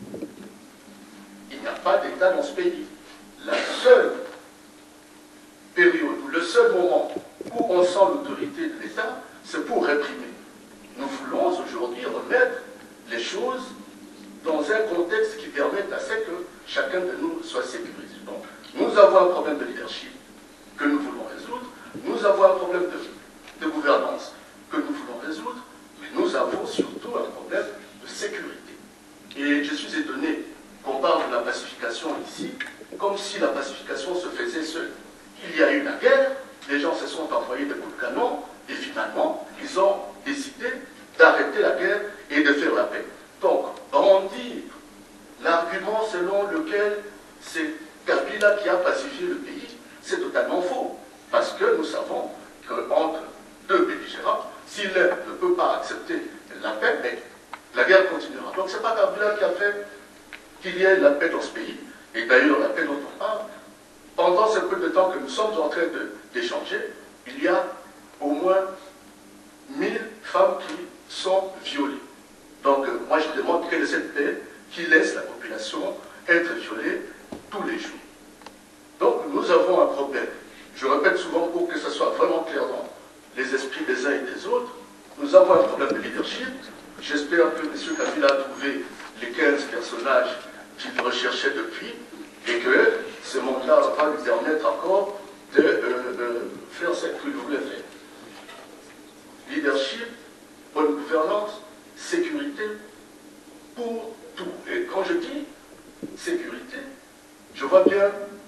Il n'y a pas d'État dans ce pays. La seule période, ou le seul moment où on sent l'autorité de l'État, c'est pour réprimer. Nous voulons aujourd'hui remettre les choses dans un contexte qui permette à ce que chacun de nous soit sécurisé. Donc, nous avons un problème de leadership que nous voulons résoudre, nous avons un problème de gouvernance que nous voulons résoudre, mais nous avons surtout un problème de sécurité. Et je suis étonné qu'on parle de la pacification ici, comme si la pacification se faisait seule. Il y a eu la guerre, les gens se sont envoyés des coups de canon, et finalement, ils ont décidé d'arrêter la guerre et de faire la paix. Donc, brandir l'argument selon lequel c'est Kabila qui a pacifié le pays, c'est totalement faux. Parce que nous savons qu'entre deux belligérants, si l'un ne peut pas accepter la paix, mais la guerre continuera. Donc, ce n'est pas Kabila qui a fait qu'il y ait la paix dans ce pays. Et d'ailleurs, la paix dont on parle, pendant ce peu de temps que nous sommes en train d'échanger, il y a au moins 1000 femmes qui sont violées. Donc, moi, je demande quelle est cette paix qui laisse la population être violée tous les jours. Donc, nous avons un problème. Je répète souvent pour que ce soit vraiment clair dans les esprits des uns et des autres. Nous avons un problème de leadership. J'espère que M. Kabila a trouvé les 15 personnages qu'il recherchait depuis et que ce mandat va lui permettre encore de faire ce qu'il voulait faire. Leadership, bonne gouvernance, sécurité pour tout. Et quand je dis sécurité, je vois bien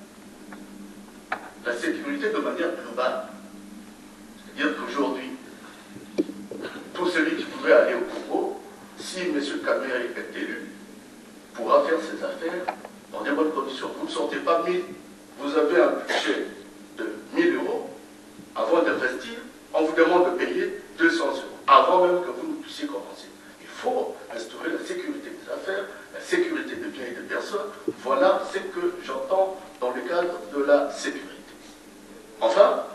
la sécurité de manière globale. C'est-à-dire qu'aujourd'hui, tout celui qui voudrait aller au Congo, si M. Kamerhe est élu, pourra faire ses affaires dans de bonnes conditions. Vous ne sortez pas 1000, vous avez un budget de 1000 euros. Avant d'investir, on vous demande de payer 200 euros, avant même que vous ne puissiez commencer. Il faut instaurer la sécurité des affaires, la sécurité des biens et des personnes. Voilà ce que j'entends dans le cadre de la sécurité. Enfin,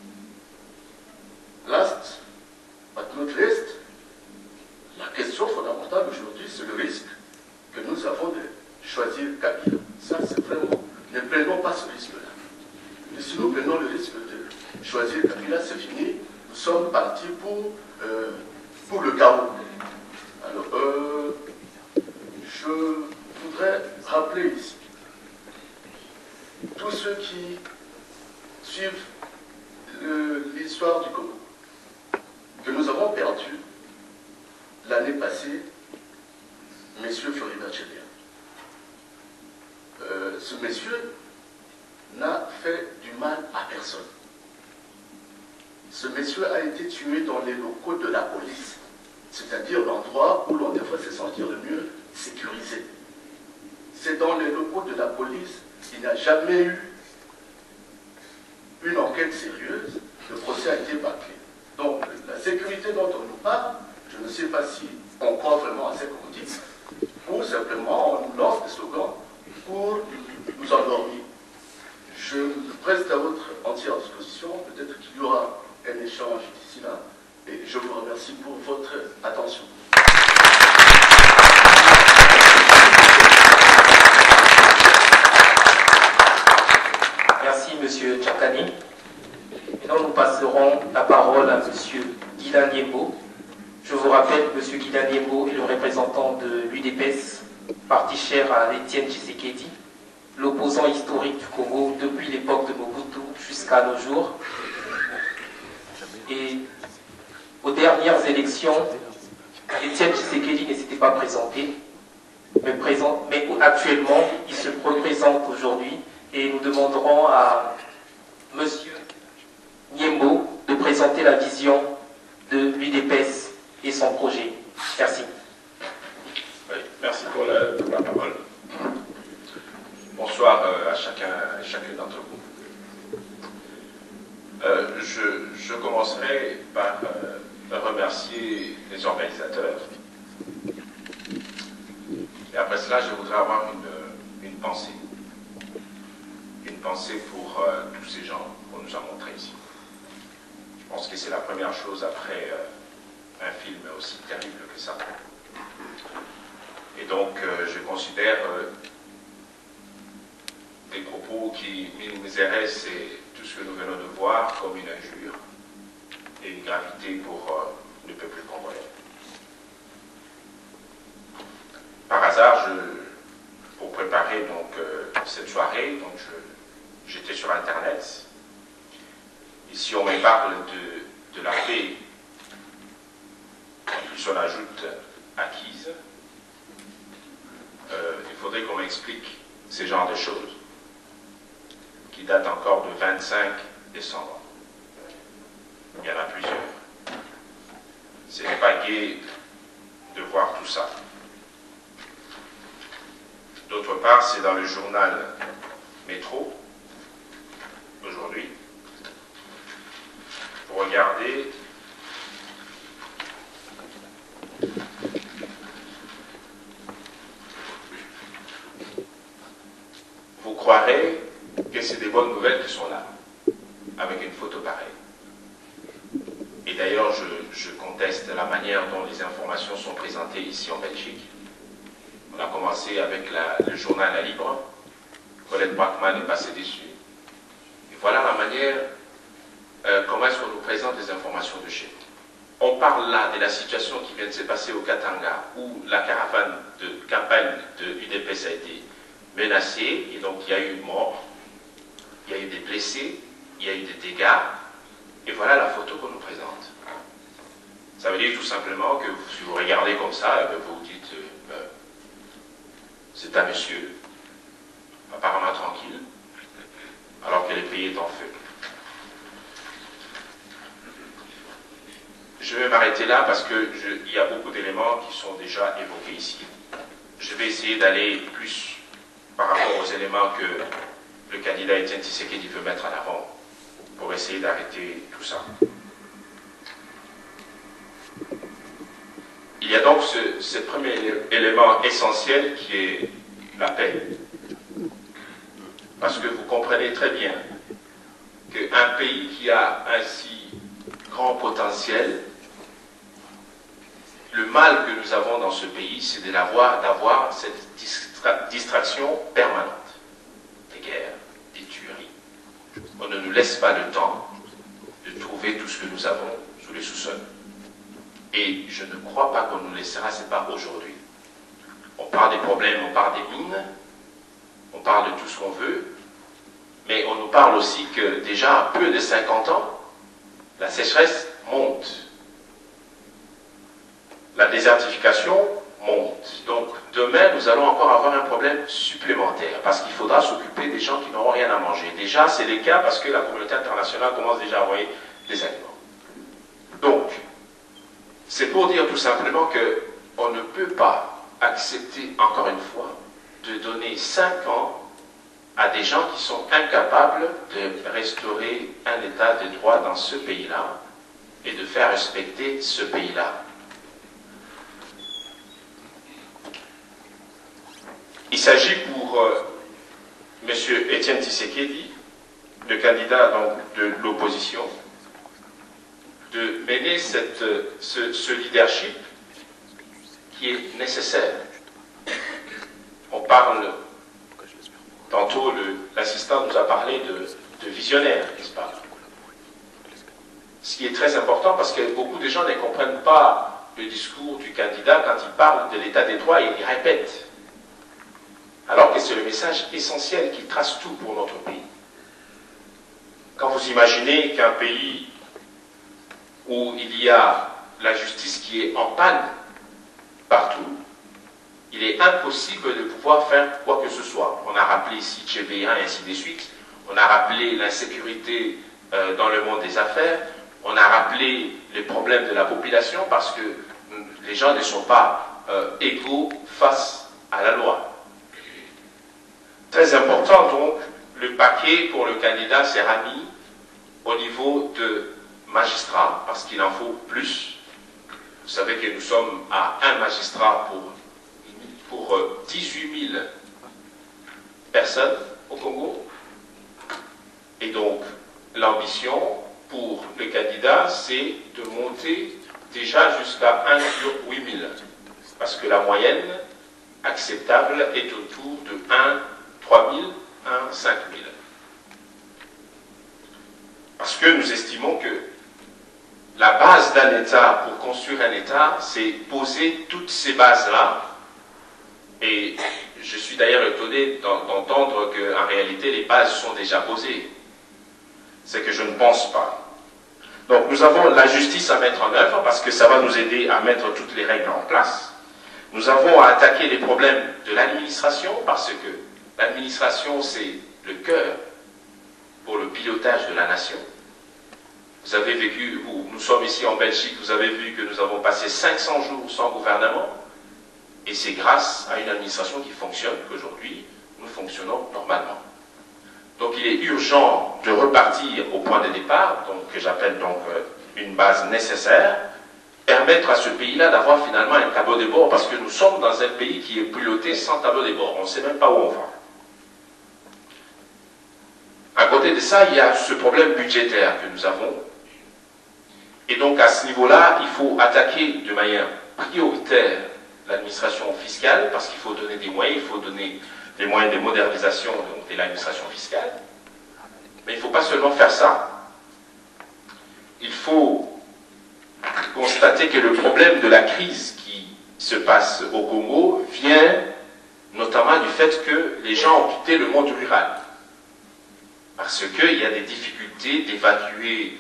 last but not least, la question fondamentale aujourd'hui, c'est le risque que nous avons de choisir Kabila. Ça, c'est vraiment, ne prenons pas ce risque-là. Et si nous prenons le risque de choisir Kabila, c'est fini. Nous sommes partis pour le chaos. Alors, je voudrais rappeler ici, tous ceux qui suivent l'histoire du Congo, que nous avons perdu l'année passée M. Floribert Chebeya. Ce monsieur n'a fait du mal à personne. Ce monsieur a été tué dans les locaux de la police, c'est-à-dire l'endroit où l'on devrait se sentir le mieux sécurisé. C'est dans les locaux de la police qu'il n'y a jamais eu une enquête sérieuse, le procès a été bâclé. Donc la sécurité dont on nous parle, je ne sais pas si on croit vraiment à ce qu'on dit, ou simplement on nous lance des slogans pour nous endormir. Je me preste à votre entière disposition, peut-être qu'il y aura un échange d'ici là, et je vous remercie pour votre attention. Merci, Monsieur Tchakani. Maintenant, nous passerons la parole à Monsieur Guida Niembo. Je vous rappelle, Monsieur Guida Niembo est le représentant de l'UDPS, parti cher à Étienne Tshisekedi, l'opposant historique du Congo depuis l'époque de Mobutu jusqu'à nos jours. Et aux dernières élections, Étienne Tshisekedi ne s'était pas présenté, mais actuellement, il se représente aujourd'hui. Et nous demanderons à M. Niembo de présenter la vision de l'UDPS et son projet. Merci. Oui, merci pour la parole. Bonsoir à chacun et chacune d'entre vous. Je commencerai par remercier les organisateurs. Et après cela, je voudrais avoir une pensée. Une pensée pour tous ces gens qu'on nous a montrés ici. Je pense que c'est la première chose après un film aussi terrible que ça. Et donc, je considère des propos qui minimiseraient tout ce que nous venons de voir comme une injure et une gravité pour le peuple congolais. Par hasard, pour préparer donc, cette soirée, donc j'étais sur Internet. Ici, on me parle de la paix, qui s'en ajoute acquise. Il faudrait qu'on m'explique ces genres de choses, qui datent encore de 25 décembre. Il y en a plusieurs. Ce n'est pas gai de voir tout ça. D'autre part, c'est dans le journal Métro, aujourd'hui. Vous regardez, vous croirez que c'est des bonnes nouvelles qui sont là, avec une photo pareille. Et d'ailleurs, je conteste la manière dont les informations sont présentées ici en Belgique. On a commencé avec le journal La Libre. Colette Bachmann est passée dessus. Et voilà la manière, comment est-ce qu'on nous présente les informations de chez nous. On parle là de la situation qui vient de se passer au Katanga, où la caravane de campagne de l'UDPS a été menacée, et donc il y a eu une mort, il y a eu des blessés, il y a eu des dégâts, et voilà la photo qu'on nous présente. Ça veut dire tout simplement que si vous regardez comme ça, vous vous dites, c'est un monsieur, apparemment tranquille, alors que le pays est en feu. Je vais m'arrêter là parce qu'il y a beaucoup d'éléments qui sont déjà évoqués ici. Je vais essayer d'aller plus par rapport aux éléments que le candidat Étienne Tshisekedi veut mettre en avant pour essayer d'arrêter tout ça. Il y a donc ce premier élément essentiel qui est la paix. Parce que vous comprenez très bien qu'un pays qui a un si grand potentiel, le mal que nous avons dans ce pays, c'est d'avoir cette distraction permanente. Des guerres, des tueries. On ne nous laisse pas le temps de trouver tout ce que nous avons sous le sous-sol. Et je ne crois pas qu'on nous laissera, ce n'est pas aujourd'hui. On parle des problèmes, on parle des mines, on parle de tout ce qu'on veut, mais on nous parle aussi que déjà à peu de 50 ans, la sécheresse monte. La désertification monte. Donc demain, nous allons encore avoir un problème supplémentaire, parce qu'il faudra s'occuper des gens qui n'auront rien à manger. Déjà, c'est le cas parce que la communauté internationale commence déjà à envoyer des aliments. Donc, c'est pour dire tout simplement qu'on ne peut pas accepter, encore une fois, de donner 5 ans à des gens qui sont incapables de restaurer un état de droit dans ce pays-là et de faire respecter ce pays-là. Il s'agit pour M. Étienne Tshisekedi, le candidat donc, de l'opposition, de mener ce leadership qui est nécessaire. On parle, tantôt l'assistant nous a parlé de visionnaire, n'est-ce pas? Ce qui est très important parce que beaucoup de gens ne comprennent pas le discours du candidat quand il parle de l'état des droits et il répète. Alors que c'est le message essentiel qui trace tout pour notre pays. Quand vous imaginez qu'un pays où il y a la justice qui est en panne partout, il est impossible de pouvoir faire quoi que ce soit. On a rappelé ici Tchébéa et ainsi de suite. On a rappelé l'insécurité dans le monde des affaires. On a rappelé les problèmes de la population parce que les gens ne sont pas égaux face à la loi. Très important donc, le paquet pour le candidat sera mis au niveau de magistrat, parce qu'il en faut plus. Vous savez que nous sommes à un magistrat pour 18 000 personnes au Congo. Et donc, l'ambition pour le candidat, c'est de monter déjà jusqu'à 1 sur 8 000. Parce que la moyenne acceptable est autour de 1 3 000, 1 5 000. Parce que nous estimons que la base d'un État, pour construire un État, c'est poser toutes ces bases-là. Et je suis d'ailleurs étonné d'entendre qu'en réalité, les bases sont déjà posées. C'est que je ne pense pas. Donc nous avons la justice à mettre en œuvre, parce que ça va nous aider à mettre toutes les règles en place. Nous avons à attaquer les problèmes de l'administration, parce que l'administration, c'est le cœur pour le pilotage de la nation. Vous avez vécu, nous sommes ici en Belgique, vous avez vu que nous avons passé 500 jours sans gouvernement, et c'est grâce à une administration qui fonctionne qu'aujourd'hui, nous fonctionnons normalement. Donc il est urgent de repartir au point de départ, donc, que j'appelle donc une base nécessaire, permettre à ce pays-là d'avoir finalement un tableau de bord, parce que nous sommes dans un pays qui est piloté sans tableau de bord, on ne sait même pas où on va. À côté de ça, il y a ce problème budgétaire que nous avons. Et donc, à ce niveau-là, il faut attaquer de manière prioritaire l'administration fiscale, parce qu'il faut donner des moyens, il faut donner des moyens de modernisation de l'administration fiscale. Mais il ne faut pas seulement faire ça. Il faut constater que le problème de la crise qui se passe au Congo vient notamment du fait que les gens ont quitté le monde rural. Parce qu'il y a des difficultés d'évacuer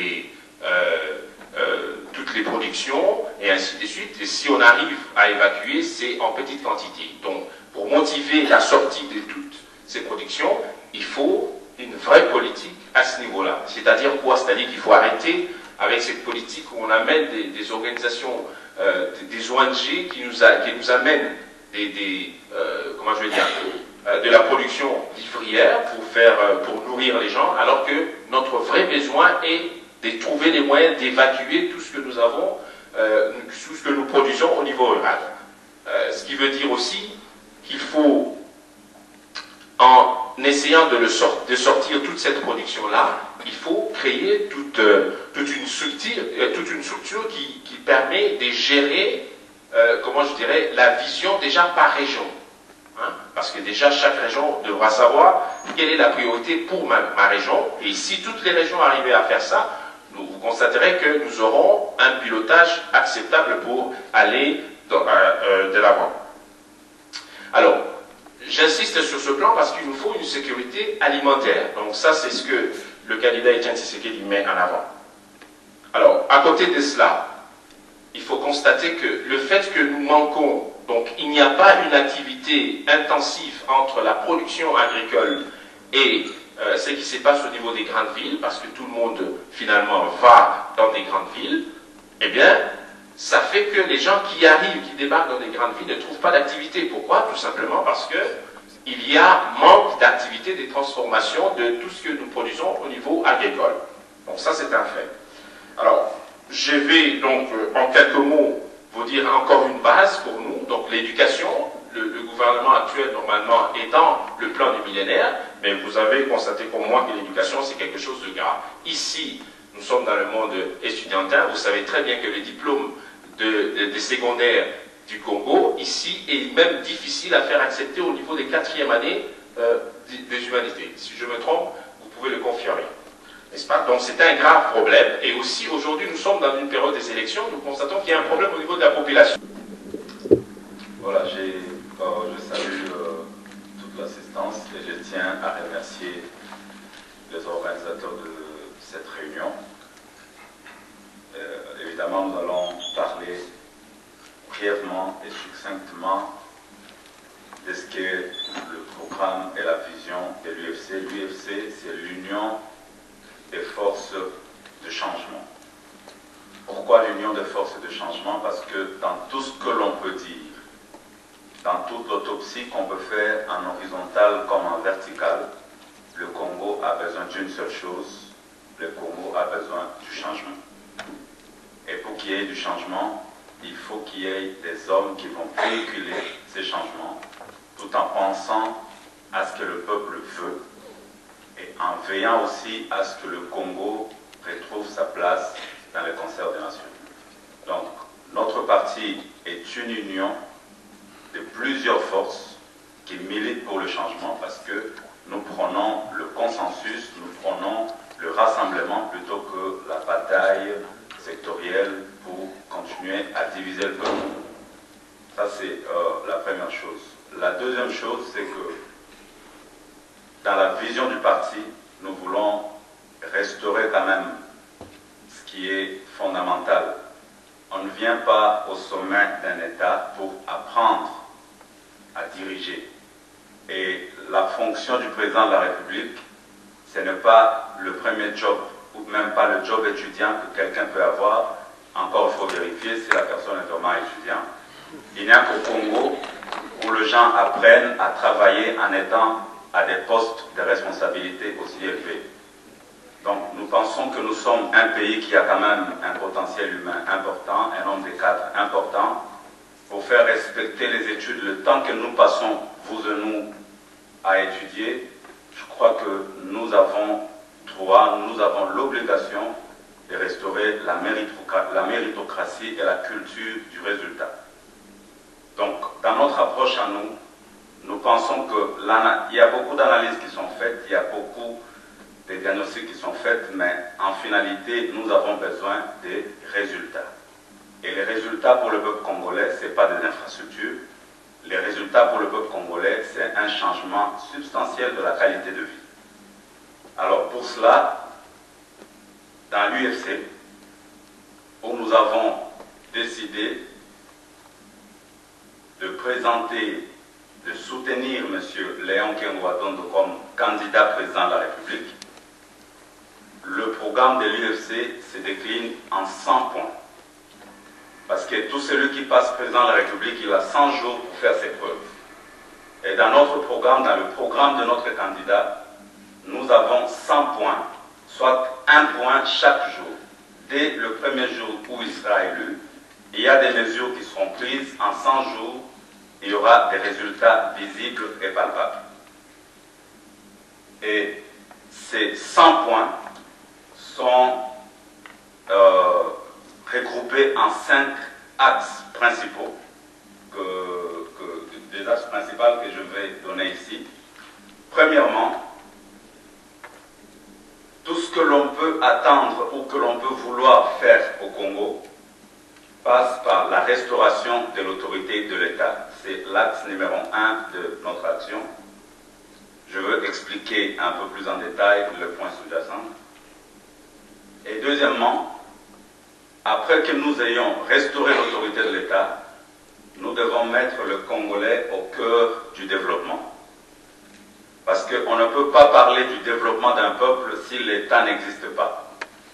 toutes les productions et ainsi de suite. Et si on arrive à évacuer, c'est en petite quantité. Donc, pour motiver la sortie de toutes ces productions, il faut une vraie politique à ce niveau-là. C'est-à-dire quoi? C'est-à-dire qu'il faut arrêter avec cette politique où on amène des organisations, des ONG qui nous amènent comment je vais dire, de la production vivrière pour nourrir les gens, alors que notre vrai besoin est de trouver les moyens d'évacuer tout ce que nous avons, tout ce que nous produisons au niveau rural. Ce qui veut dire aussi qu'il faut, en essayant de sortir toute cette production-là, il faut créer toute une structure qui permet de gérer, comment je dirais, la vision déjà par région. Hein? Parce que déjà, chaque région devra savoir quelle est la priorité pour ma région. Et si toutes les régions arrivaient à faire ça, vous constaterez que nous aurons un pilotage acceptable pour aller de l'avant. Alors, j'insiste sur ce plan parce qu'il nous faut une sécurité alimentaire. Donc ça, c'est ce que le candidat Étienne Tshisekedi met en avant. Alors, à côté de cela, il faut constater que le fait que nous manquons Donc il n'y a pas une activité intensive entre la production agricole et ce qui se passe au niveau des grandes villes, parce que tout le monde finalement va dans des grandes villes. Eh bien, ça fait que les gens qui arrivent, qui débarquent dans des grandes villes ne trouvent pas d'activité. Pourquoi? Tout simplement parce que il y a manque d'activité, des transformations de tout ce que nous produisons au niveau agricole. Donc ça, c'est un fait. Alors, je vais donc en quelques mots vous dire encore une base pour nous. Donc l'éducation, le gouvernement actuel normalement est dans le plan du millénaire, mais vous avez constaté comme moi que l'éducation c'est quelque chose de grave. Ici, nous sommes dans le monde estudiantin, vous savez très bien que le diplôme des secondaires du Congo, ici, est même difficile à faire accepter au niveau des 4e années des humanités. Si je me trompe, vous pouvez le confirmer. N'est-ce pas? Donc c'est un grave problème. Et aussi, aujourd'hui, nous sommes dans une période des élections, nous constatons qu'il y a un problème au niveau de la population. Voilà, je salue toute l'assistance et je tiens à remercier les organisateurs de cette réunion. Évidemment, nous allons parler brièvement et succinctement de ce qu'est le programme et la vision de l'UFC. L'UFC, c'est l'Union des forces de changement. Pourquoi l'Union des forces de changement? Parce que dans tout ce que l'on peut dire, dans toute l'autopsie qu'on peut faire en horizontal comme en vertical, le Congo a besoin d'une seule chose, le Congo a besoin du changement. Et pour qu'il y ait du changement, il faut qu'il y ait des hommes qui vont véhiculer ces changements, tout en pensant à ce que le peuple veut, et en veillant aussi à ce que le Congo retrouve sa place dans le concert des nations. Donc, notre parti est une union de plusieurs forces qui militent pour le changement parce que nous prenons le consensus, nous prenons le rassemblement plutôt que la bataille sectorielle pour continuer à diviser le peuple. Ça, c'est la première chose. La deuxième chose, c'est que dans la vision du parti, nous voulons restaurer quand même ce qui est fondamental. On ne vient pas au sommet d'un État pour apprendre à diriger. Et la fonction du président de la République, ce n'est pas le premier job, ou même pas le job étudiant que quelqu'un peut avoir. Encore, il faut vérifier si la personne est vraiment étudiante. Il n'y a qu'au Congo où les gens apprennent à travailler en étant à des postes de responsabilité aussi élevés. Donc, nous pensons que nous sommes un pays qui a quand même un potentiel humain important, un nombre de cadres important, pour faire respecter les études le temps que nous passons, vous et nous, à étudier. Je crois que nous avons droit, nous avons l'obligation de restaurer la méritocratie et la culture du résultat. Donc, dans notre approche à nous, nous pensons qu'il y a beaucoup d'analyses qui sont faites, il y a beaucoup de diagnostics qui sont faits, mais en finalité, nous avons besoin des résultats. Et les résultats pour le peuple congolais, ce n'est pas des infrastructures. Les résultats pour le peuple congolais, c'est un changement substantiel de la qualité de vie. Alors pour cela, dans l'UFC, où nous avons décidé de présenter, de soutenir M. Léon Kengo-Adondo comme candidat président de la République, le programme de l'UFC se décline en 100 points. Parce que tout celui qui passe président de la République, il a 100 jours pour faire ses preuves. Et dans notre programme, dans le programme de notre candidat, nous avons 100 points, soit un point chaque jour. Dès le premier jour où il sera élu, il y a des mesures qui seront prises. En 100 jours, il y aura des résultats visibles et palpables. Et ces 100 points sont regroupés en 5 axes principaux, des axes principaux que je vais donner ici. Premièrement, tout ce que l'on peut attendre ou que l'on peut vouloir faire au Congo passe par la restauration de l'autorité de l'État. C'est l'axe numéro 1 de notre action. Je veux expliquer un peu plus en détail le point sous-jacent. Et deuxièmement, après que nous ayons restauré l'autorité de l'État, nous devons mettre le Congolais au cœur du développement. Parce qu'on ne peut pas parler du développement d'un peuple si l'État n'existe pas.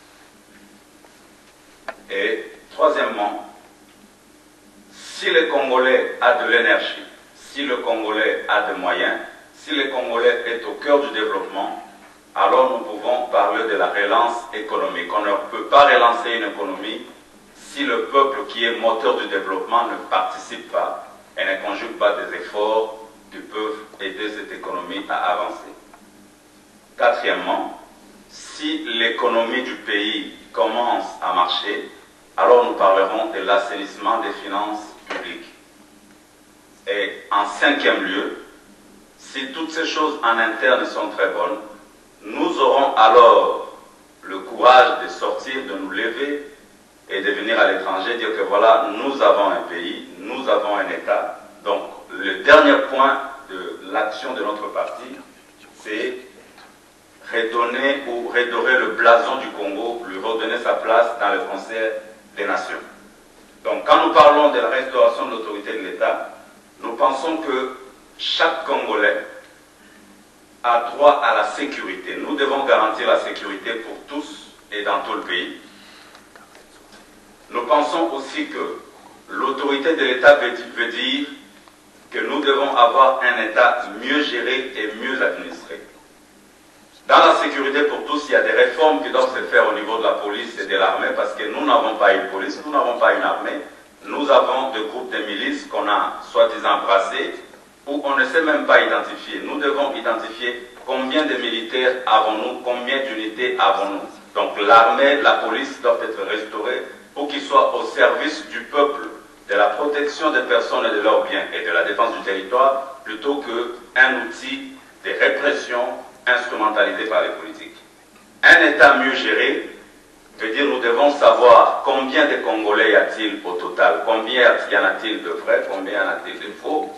Et troisièmement, si le Congolais a de l'énergie, si le Congolais a des moyens, si le Congolais est au cœur du développement, alors nous pouvons parler de la relance économique. On ne peut pas relancer une économie si le peuple qui est moteur du développement ne participe pas et ne conjugue pas des efforts qui peuvent aider cette économie à avancer. Quatrièmement, si l'économie du pays commence à marcher, alors nous parlerons de l'assainissement des finances publiques. Et en cinquième lieu, si toutes ces choses en interne sont très bonnes, nous aurons alors le courage de sortir, de nous lever et de venir à l'étranger, dire que voilà, nous avons un pays, nous avons un État. Donc, le dernier point de l'action de notre parti, c'est redonner ou redorer le blason du Congo, lui redonner sa place dans le concert des nations. Donc, quand nous parlons de la restauration de l'autorité de l'État, nous pensons que chaque Congolais a droit à la sécurité. Nous devons garantir la sécurité pour tous et dans tout le pays. Nous pensons aussi que l'autorité de l'État veut dire que nous devons avoir un État mieux géré et mieux administré. Dans la sécurité pour tous, il y a des réformes qui doivent se faire au niveau de la police et de l'armée parce que nous n'avons pas une police, nous n'avons pas une armée. Nous avons des groupes de milices qu'on a soi-disant brassés où on ne sait même pas identifier. Nous devons identifier combien de militaires avons-nous, combien d'unités avons-nous. Donc l'armée, la police doivent être restaurées pour qu'ils soient au service du peuple, de la protection des personnes et de leurs biens et de la défense du territoire, plutôt qu'un outil de répression instrumentalisé par les politiques. Un État mieux géré veut dire nous devons savoir combien de Congolais y a-t-il au total, combien y en a-t-il de vrais, combien y en a-t-il de faux,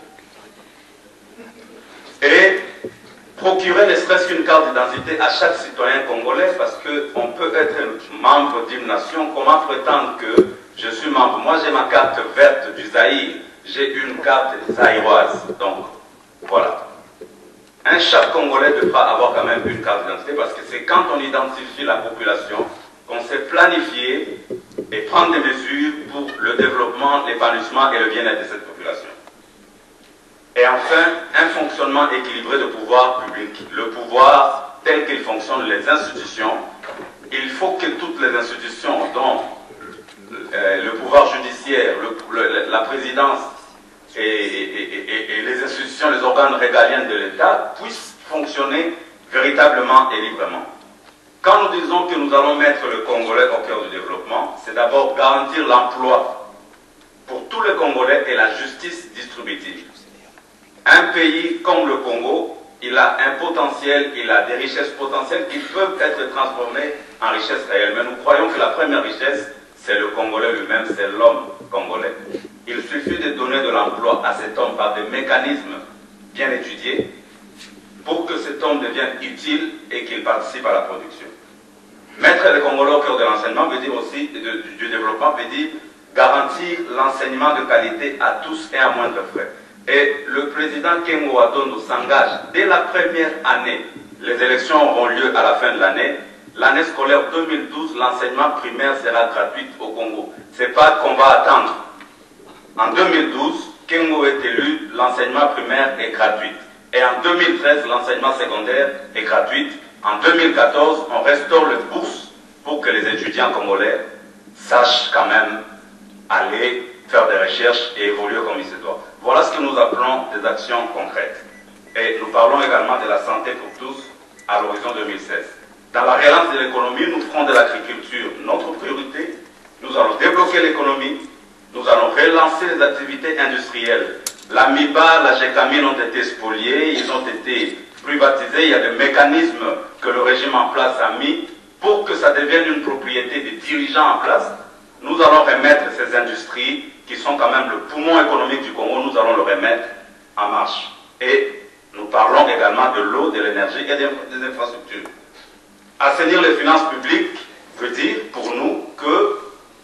et procurer ne serait-ce qu'une carte d'identité à chaque citoyen congolais parce qu'on peut être membre d'une nation. Comment prétendre que je suis membre? Moi j'ai ma carte verte du Zaïre, j'ai une carte zaïroise. Donc voilà. Chaque Congolais devra avoir quand même une carte d'identité parce que c'est quand on identifie la population qu'on sait planifier et prendre des mesures pour le développement, l'épanouissement et le bien-être de cette population. Et enfin, un fonctionnement équilibré de pouvoir public. Le pouvoir tel qu'il fonctionne, les institutions, il faut que toutes les institutions, dont le pouvoir judiciaire, la présidence et les institutions, les organes régaliens de l'État puissent fonctionner véritablement et librement. Quand nous disons que nous allons mettre le Congolais au cœur du développement, c'est d'abord garantir l'emploi pour tous les Congolais et la justice distributive. Un pays comme le Congo, il a un potentiel, il a des richesses potentielles qui peuvent être transformées en richesses réelles. Mais nous croyons que la première richesse, c'est le Congolais lui-même, c'est l'homme congolais. Il suffit de donner de l'emploi à cet homme par des mécanismes bien étudiés pour que cet homme devienne utile et qu'il participe à la production. Mettre les Congolais au cœur de l'enseignement veut dire aussi, du développement, veut dire garantir l'enseignement de qualité à tous et à moindre frais. Et le président Kengo Atondo s'engage dès la première année. Les élections auront lieu à la fin de l'année. L'année scolaire 2012, l'enseignement primaire sera gratuit au Congo. Ce n'est pas qu'on va attendre. En 2012, Kengo est élu, l'enseignement primaire est gratuit. Et en 2013, l'enseignement secondaire est gratuit. En 2014, on restaure les bourses pour que les étudiants congolais sachent quand même aller faire des recherches et évoluer comme il se doit. Voilà ce que nous appelons des actions concrètes. Et nous parlons également de la santé pour tous à l'horizon 2016. Dans la relance de l'économie, nous ferons de l'agriculture notre priorité. Nous allons débloquer l'économie. Nous allons relancer les activités industrielles. La MIBA, la GECAMINE ont été spoliés, ils ont été privatisés. Il y a des mécanismes que le régime en place a mis pour que ça devienne une propriété des dirigeants en place. Nous allons remettre ces industries qui sont quand même le poumon économique du Congo, nous allons le remettre en marche. Et nous parlons également de l'eau, de l'énergie et des infrastructures. Assainir les finances publiques veut dire pour nous que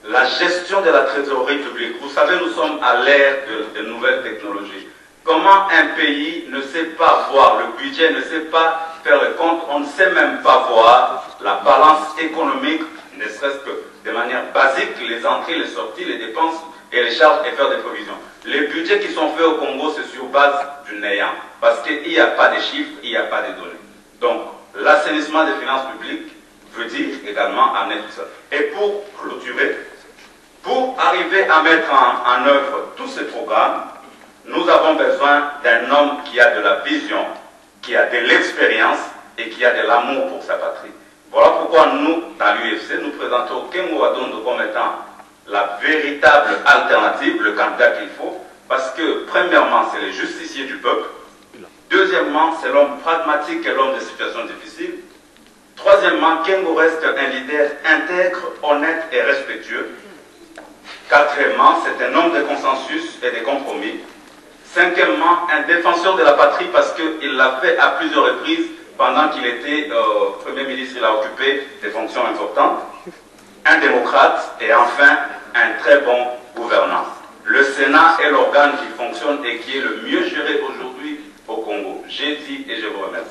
la gestion de la trésorerie publique. Vous savez, nous sommes à l'ère de nouvelles technologies. Comment un pays ne sait pas voir le budget, ne sait pas faire le compte, on ne sait même pas voir la balance économique, ne serait-ce que de manière basique, les entrées, les sorties, les dépenses et les charges et faire des provisions. Les budgets qui sont faits au Congo, c'est sur base du néant, parce qu'il n'y a pas de chiffres, il n'y a pas de données. Donc, l'assainissement des finances publiques veut dire également en être ça. Et pour clôturer, pour arriver à mettre en œuvre tous ces programmes, nous avons besoin d'un homme qui a de la vision, qui a de l'expérience et qui a de l'amour pour sa patrie. Voilà pourquoi nous, dans l'UFC, nous présentons Kengo Wadondo comme étant la véritable alternative, le candidat qu'il faut, parce que, premièrement, c'est le justicier du peuple. Deuxièmement, c'est l'homme pragmatique et l'homme de situations difficiles. Troisièmement, Kengo reste un leader intègre, honnête et respectueux. Quatrièmement, c'est un homme de consensus et de compromis. Cinquièmement, un défenseur de la patrie parce qu'il l'a fait à plusieurs reprises pendant qu'il était Premier ministre, il a occupé des fonctions importantes. Un démocrate et enfin un très bon gouvernant. Le Sénat est l'organe qui fonctionne et qui est le mieux géré aujourd'hui au Congo. J'ai dit et je vous remercie.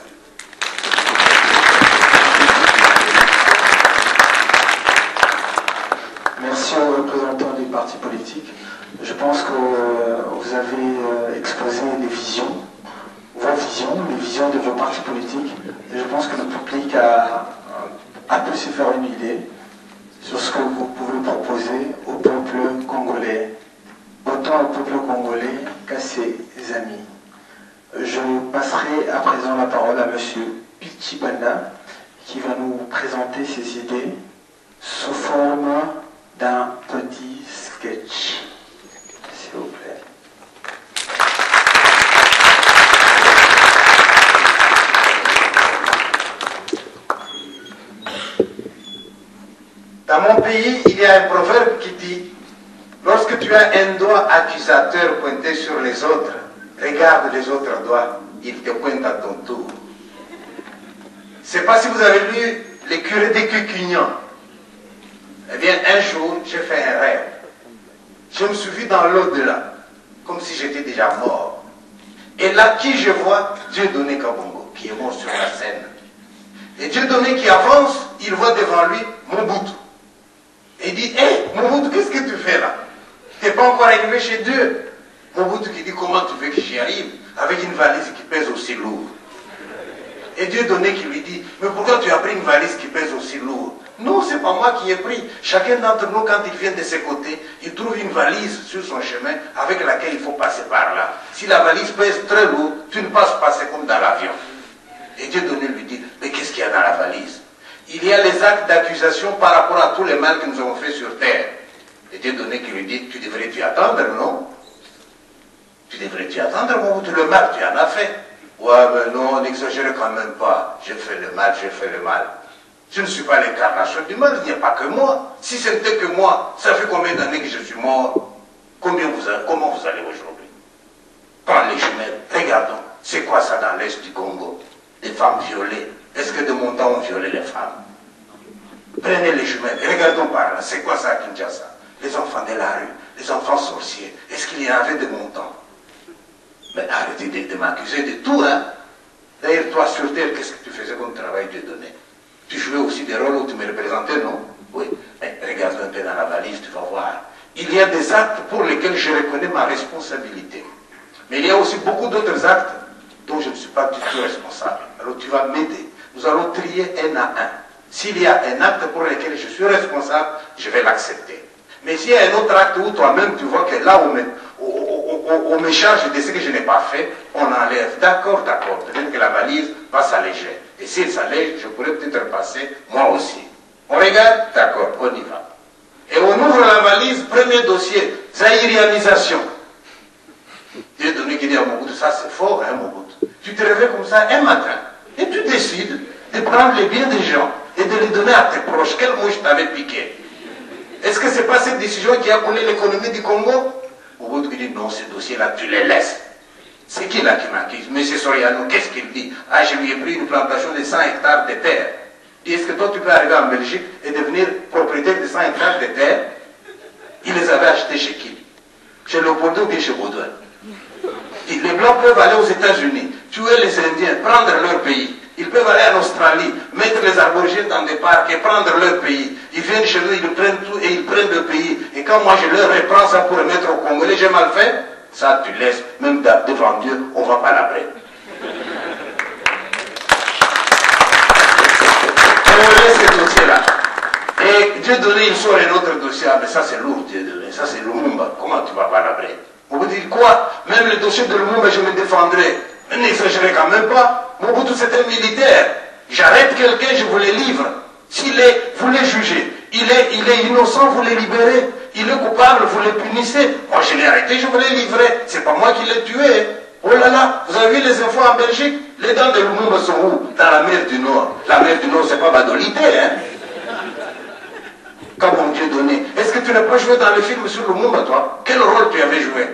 Merci aux représentants des partis politiques. Je pense que vous avez exposé les visions, vos visions, les visions de vos partis politiques. Et je pense que le public a pu se faire une idée sur ce que vous pouvez proposer au peuple congolais, autant au peuple congolais qu'à ses amis. Je passerai à présent la parole à M. Pichibanda, qui va nous présenter ses idées sous forme d'un petit sketch. S'il vous plaît. Dans mon pays, il y a un proverbe qui dit « Lorsque tu as un doigt accusateur pointé sur les autres, regarde les autres doigts, ils te pointent à ton tour. » Je ne sais pas si vous avez lu Les curés des Cucugnans. Eh bien, un jour, j'ai fait un rêve. Je me suis vu dans l'au-delà, comme si j'étais déjà mort. Et là, qui je vois? Dieudonné Kabongo, qui est mort sur la scène. Et Dieudonné qui avance, il voit devant lui Mobutu. Et il dit, hé, Mobutu, qu'est-ce que tu fais là? Tu n'es pas encore arrivé chez Dieu. Mobutu qui dit, comment tu veux que j'y arrive avec une valise qui pèse aussi lourd? Et Dieudonné qui lui dit, mais pourquoi tu as pris une valise qui pèse aussi lourd? Non, ce n'est pas moi qui ai pris. Chacun d'entre nous, quand il vient de ses côtés, il trouve une valise sur son chemin avec laquelle il faut passer par là. Si la valise pèse très lourd, tu ne passes pas, c'est comme dans l'avion. Et Dieudonné lui dit, mais qu'est-ce qu'il y a dans la valise? Il y a les actes d'accusation par rapport à tous les mal que nous avons fait sur terre. Et Dieudonné qui lui dit, tu devrais t'y attendre, non? Tu devrais t'y attendre, le mal, tu en as fait. Ouais, mais non, n'exagère quand même pas. J'ai fait le mal, j'ai fait le mal. Je ne suis pas l'incarnation du mal, il n'y a pas que moi. Si ce n'était que moi, ça fait combien d'années que je suis mort? Comment vous allez aujourd'hui? Prends les jumelles, regardons. C'est quoi ça dans l'Est du Congo? Les femmes violées. Est-ce que de mon temps on violait les femmes? Prenez les jumelles, regardons par là. C'est quoi ça à Kinshasa? Les enfants de la rue, les enfants sorciers. Est-ce qu'il y en avait de mon temps? Mais arrêtez de m'accuser de tout, hein? D'ailleurs, toi, sur terre, qu'est-ce que tu faisais comme travail Dieudonné? Tu jouais aussi des rôles où tu me représentais, non? Oui. Mais regarde un peu dans la valise, tu vas voir. Il y a des actes pour lesquels je reconnais ma responsabilité. Mais il y a aussi beaucoup d'autres actes dont je ne suis pas du tout responsable. Alors tu vas m'aider. Nous allons trier un à un. S'il y a un acte pour lequel je suis responsable, je vais l'accepter. Mais s'il y a un autre acte où toi-même tu vois que là on me charge de ce que je n'ai pas fait, on enlève. D'accord, d'accord. Peut-être que la valise va s'alléger. Et s'il s'allège, je pourrais peut-être passer moi aussi. On regarde? D'accord, on y va. Et on ouvre la valise, premier dossier, zaïrianisation. Dieudonné qui dit à Mobutu, ça c'est fort, hein, Mobutu. Tu te réveilles comme ça un matin, et tu décides de prendre les biens des gens et de les donner à tes proches. Quelle mouche t'avait piqué? Est-ce que ce n'est pas cette décision qui a coulé l'économie du Congo? Mobutu qui dit, non, ces dossiers-là, tu les laisses. C'est qui là qui m'accuse? M. Soriano, qu'est-ce qu'il dit? Ah, je lui ai pris une plantation de 100 hectares de terre. Est-ce que toi, tu peux arriver en Belgique et devenir propriétaire de 100 hectares de terre? Il les avait achetés chez qui? Chez Léopoldo ou bien chez Baudouin? Les Blancs peuvent aller aux États-Unis, tuer les Indiens, prendre leur pays. Ils peuvent aller en Australie, mettre les aborigènes dans des parcs et prendre leur pays. Ils viennent chez eux, ils prennent tout et ils prennent le pays. Et quand moi je leur reprends ça pour remettre au Congolais, j'ai mal fait. Ça, tu laisses, même devant Dieu, on ne va pas l'appeler. On laisse ce dossier-là. Et Dieu donné, il sort un autre dossier. Ah, mais ça c'est lourd, Dieu donné. Ça c'est Lumumba. Comment tu vas pas l'appeler? On vous dit quoi? Même le dossier de Lumumba, je me défendrai. Mais n'exagérez quand même pas. Mobutu, c'est un militaire. J'arrête quelqu'un, je vous le livre. Vous les jugez. Il est innocent, vous le libérez. Il est coupable, vous le punissez. Moi, je l'ai arrêté, je vous l'ai livré. C'est pas moi qui l'ai tué. Oh là là, vous avez vu les infos en Belgique? Les dents de Lumumba sont où? Dans la mer du Nord. La mer du Nord, c'est pas Badolité, hein? Quand mon Dieu donné. Est-ce que tu n'as pas joué dans le film sur Lumumba, toi? Quel rôle tu avais joué?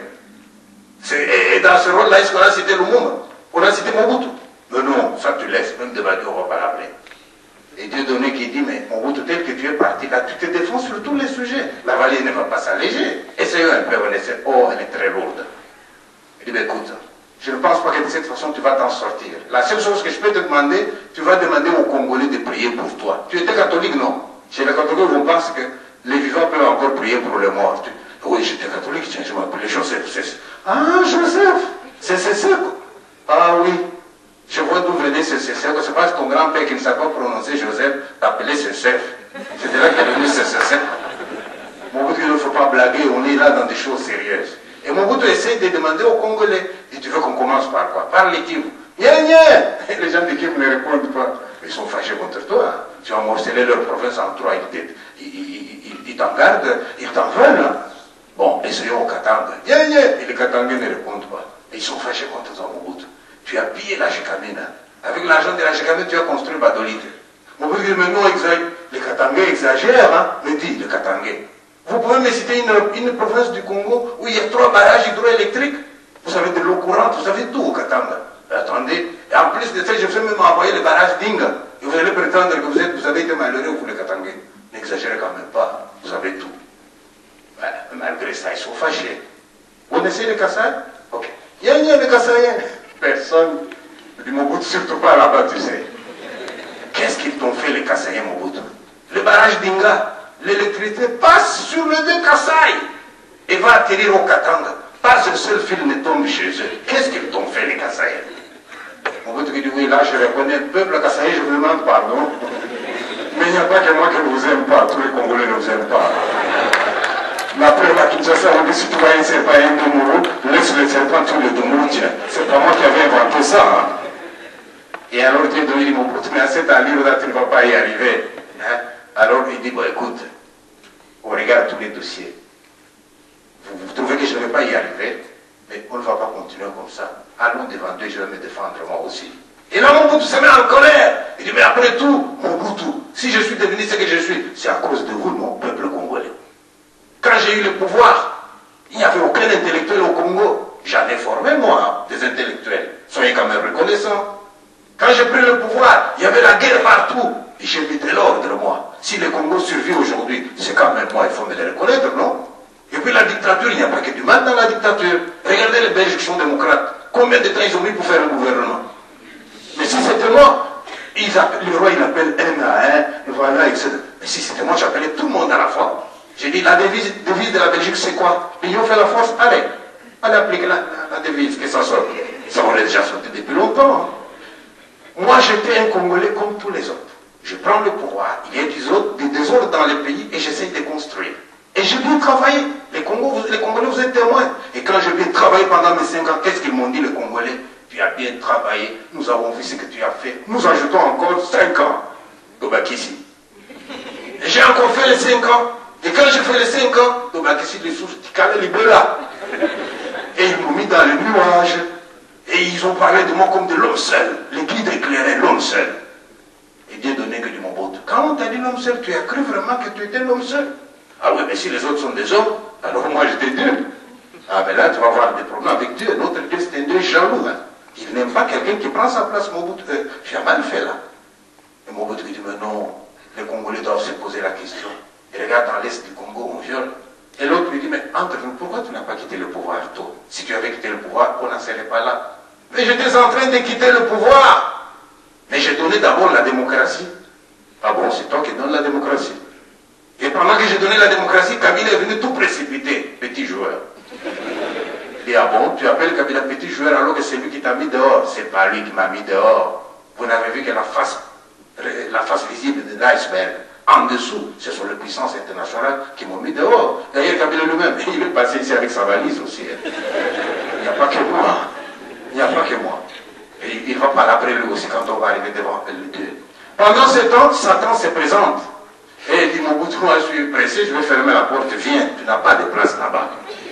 Et dans ce rôle-là, est-ce qu'on a cité Lumumba? On a cité Mobutu? Mais non, ça tu laisses, même de Badi, on ne va pas l'appeler. Et Dieu donné qui dit, mais Mobutu, tel que tu es parti là, tu te défends sur tous les sujets. La vallée ne va pas s'alléger. Essayons un peu, on essaie. Oh, elle est très lourde. Il dit, mais écoute, je ne pense pas que de cette façon tu vas t'en sortir. La seule chose que je peux te demander, tu vas demander aux Congolais de prier pour toi. Tu étais catholique, non? Chez les catholiques, on pense que les vivants peuvent encore prier pour les morts. Oui, j'étais catholique, tiens, je m'appelais Joseph. Ah, Joseph, c'est quoi? Ah oui, je vois d'où venait ce Cécile. C'est parce que ton grand-père qui ne savait pas prononcer Joseph t'appelait Cécile. C'était là qu'elle est venue Cécile. Mobutu, il ne faut pas blaguer, on est là dans des choses sérieuses. Et Mobutu essaie de demander aux Congolais, et tu veux qu'on commence par quoi? Par les Kivu. Les gens des Kivu ne répondent pas. Ils sont fâchés contre toi. Tu as morcelé leur province en trois. Ils t'en gardent, ils t'en veulent. Hein? Bon, essayons au Katanga. Et les Katangais ne répondent pas. Et ils sont fâchés contre toi, Mobutu. Tu as pillé la Jekamina. Avec l'argent de la Jekamina, tu as construit Badolite. Mobutu dit, mais non, les Katangais exagèrent, hein? Me dit, les Katangais. Vous pouvez me citer une province du Congo où il y a 3 barrages hydroélectriques. Vous avez de l'eau courante, vous avez tout au Katanga. Mais attendez, et en plus de ça, je vais même envoyer les barrages d'Inga. Et vous allez prétendre que vous avez été malheureux, vous les Katangais. N'exagérez quand même pas, vous avez tout. Ouais, malgré ça, ils sont fâchés. Vous connaissez les Kassai? Ok. Il y a les Kassaïens. Personne. Du Mobutu, surtout pas là-bas, tu sais. Qu'est-ce qu'ils t'ont fait, les Kassaïens, Mobutu? Le barrage d'Inga, l'électricité passe sur le deux Kassai et va atterrir au Katanga. Pas un seul fil ne tombe chez eux. Qu'est-ce qu'ils t'ont fait, les Kassaïens? Mobutu dit, oui, là, je reconnais le peuple Kassaïen, je vous demande pardon. Mais il n'y a pas que moi qui ne vous aime pas, tous les Congolais ne vous aiment pas. Mais après, la Kinshasa, on dit, si tu vois un serpent et un Domoro, laisse le serpent tuer le Domoro, tiens. C'est pas moi qui avais inventé ça. Hein? Et alors, Dieu dit, Mobutu, mais à cette allure-là, tu ne vas pas y arriver. Hein? Alors, il dit, bon, écoute, on regarde tous les dossiers. Vous trouvez que je ne vais pas y arriver, mais on ne va pas continuer comme ça. Allons devant Dieu, je vais me défendre moi aussi. Et là, Mobutu se met en colère. Il dit, mais après tout, Mobutu, si je suis devenu ce que je suis, c'est à cause de vous, mon peuple congolais. Quand j'ai eu le pouvoir, il n'y avait aucun intellectuel au Congo. J'en ai formé, moi, des intellectuels. Soyez quand même reconnaissants. Quand j'ai pris le pouvoir, il y avait la guerre partout. Et j'ai mis de l'ordre, moi. Si le Congo survit aujourd'hui, c'est quand même moi, il faut me le reconnaître, non? Et puis la dictature, il n'y a pas que du mal dans la dictature. Regardez les Belges qui sont démocrates. Combien de temps ils ont mis pour faire un gouvernement? Mais si c'était moi, le roi il appelle un à un, et voilà, etc. Mais si c'était moi, j'appelais tout le monde à la fois. J'ai dit, la devise de la Belgique, c'est quoi? L'union fait la force, allez appliquer la devise, que ça sorte. Ça, on l'a déjà sorti depuis longtemps. Moi, j'étais un Congolais comme tous les autres. Je prends le pouvoir, il y a des désordres dans le pays et j'essaie de construire. Et j'ai bien travaillé. Les Congolais, vous êtes témoins. Et quand j'ai bien travaillé pendant mes 5 ans, qu'est-ce qu'ils m'ont dit, les Congolais? Tu as bien travaillé, nous avons vu ce que tu as fait. Nous ajoutons encore 5 ans. Dobakissi. J'ai encore fait les 5 ans. Et quand j'ai fait les 5 ans, Dobakissi, les sources, Tikale Libera. Et ils m'ont mis dans le nuage. Et ils ont parlé de moi comme de l'homme seul. Les guides éclairés, l'homme seul. Et Dieu donnait que du Mobutu. Quand on t'a dit l'homme seul, tu as cru vraiment que tu étais l'homme seul? Ah oui, mais si les autres sont des hommes, alors moi j'étais Dieu. Ah ben là, tu vas avoir des problèmes avec Dieu. Notre Dieu, c'est un Dieu jaloux. Hein. Il n'aime pas quelqu'un qui prend sa place, Mobutu. J'ai mal fait là. Et Mobutu dit, mais non, les Congolais doivent se poser la question. Et regarde, dans l'est du Congo, on viole. Et l'autre pourquoi tu n'as pas quitté le pouvoir tôt? Si tu avais quitté le pouvoir, on n'en serait pas là. Mais j'étais en train de quitter le pouvoir. Mais j'ai donné d'abord la démocratie. Ah bon, c'est toi qui donnes la démocratie. Et pendant que j'ai donné la démocratie, Kabila est venu tout précipiter, petit joueur. Et ah bon, tu appelles Kabila petit joueur alors que c'est lui qui t'a mis dehors. C'est pas lui qui m'a mis dehors. Vous n'avez vu que la face visible de l'iceberg. En dessous, ce sont les puissances internationales qui m'ont mis dehors. D'ailleurs, Kabila lui-même, il est passé ici avec sa valise aussi. Il n'y a pas que moi. Il n'y a pas que moi. Et il va parler après lui aussi quand on va arriver devant les deux. Pendant ce temps, Satan se présente. Et il dit, mon bouton, moi je suis pressé, je vais fermer la porte, viens, tu n'as pas de place là-bas.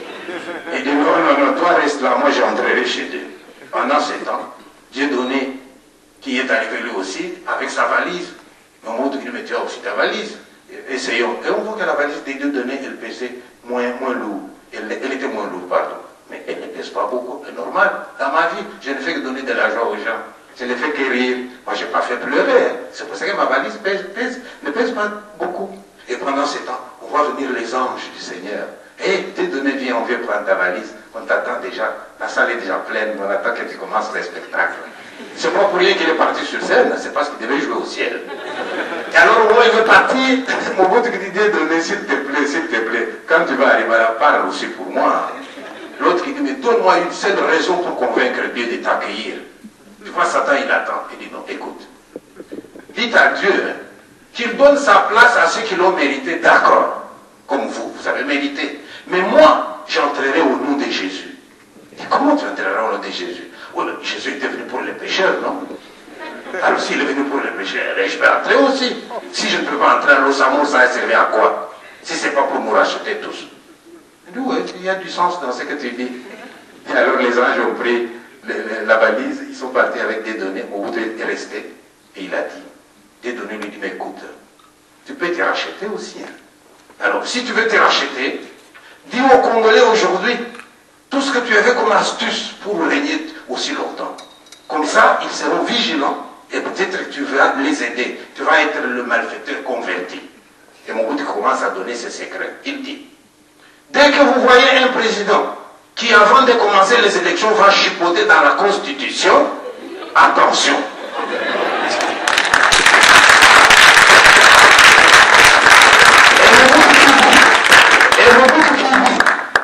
Il dit, non, non, non, toi reste là, moi j'entrerai chez Dieu. Pendant ce temps, Dieu donné, qui est arrivé lui aussi, avec sa valise. Mon bouton dit, mais tu as aussi ta valise. Essayons. Et on voit que la valise des deux données, elle pesait moins lourd. Elle était moins lourde, pardon. Mais elle ne pèse pas beaucoup, c'est normal. Dans ma vie, je ne fais que donner de l'argent aux gens. Je ne fais que rire. Moi, je n'ai pas fait pleurer. C'est pour ça que ma valise ne pèse pas beaucoup. Et pendant ce temps, on voit venir les anges du Seigneur. Et t'es donné, viens, on vient prendre ta valise. On t'attend déjà. La salle est déjà pleine. On attend que tu commences le spectacle. C'est pas pour rien qu'il est parti sur scène. C'est parce qu'il devait jouer au ciel. Et alors, au moment où il veut partir, mon bout qui dit, donner, s'il te plaît, quand tu vas arriver là, parle aussi pour moi. L'autre qui dit, mais donne-moi une seule raison pour convaincre Dieu de t'accueillir. Tu vois, Satan, il attend. Il dit, non, écoute. Dites à Dieu qu'il donne sa place à ceux qui l'ont mérité, d'accord. Comme vous, vous avez mérité. Mais moi, j'entrerai au nom de Jésus. Et comment tu entreras au nom de Jésus? Oh, Jésus était venu pour les pécheurs, non? Alors s'il est venu pour les pécheurs, je peux entrer aussi. Si je ne peux pas entrer, alors ça va servir à quoi? Si ce n'est pas pour nous racheter tous. Oui, il y a du sens dans ce que tu dis. Et alors les anges ont pris la valise, ils sont partis avec des données, Mobutu est resté, et il a dit, des données lui dit, mais écoute, tu peux te racheter aussi. Hein. Alors si tu veux te racheter, dis aux Congolais aujourd'hui, tout ce que tu avais comme astuce pour régner aussi longtemps. Comme ça, ils seront vigilants, et peut-être que tu vas les aider, tu vas être le malfaiteur converti. Et Mobutu commence à donner ses secrets. Il dit, dès que vous voyez un président qui, avant de commencer les élections, va chipoter dans la Constitution, attention. Et Mobutu qui dit,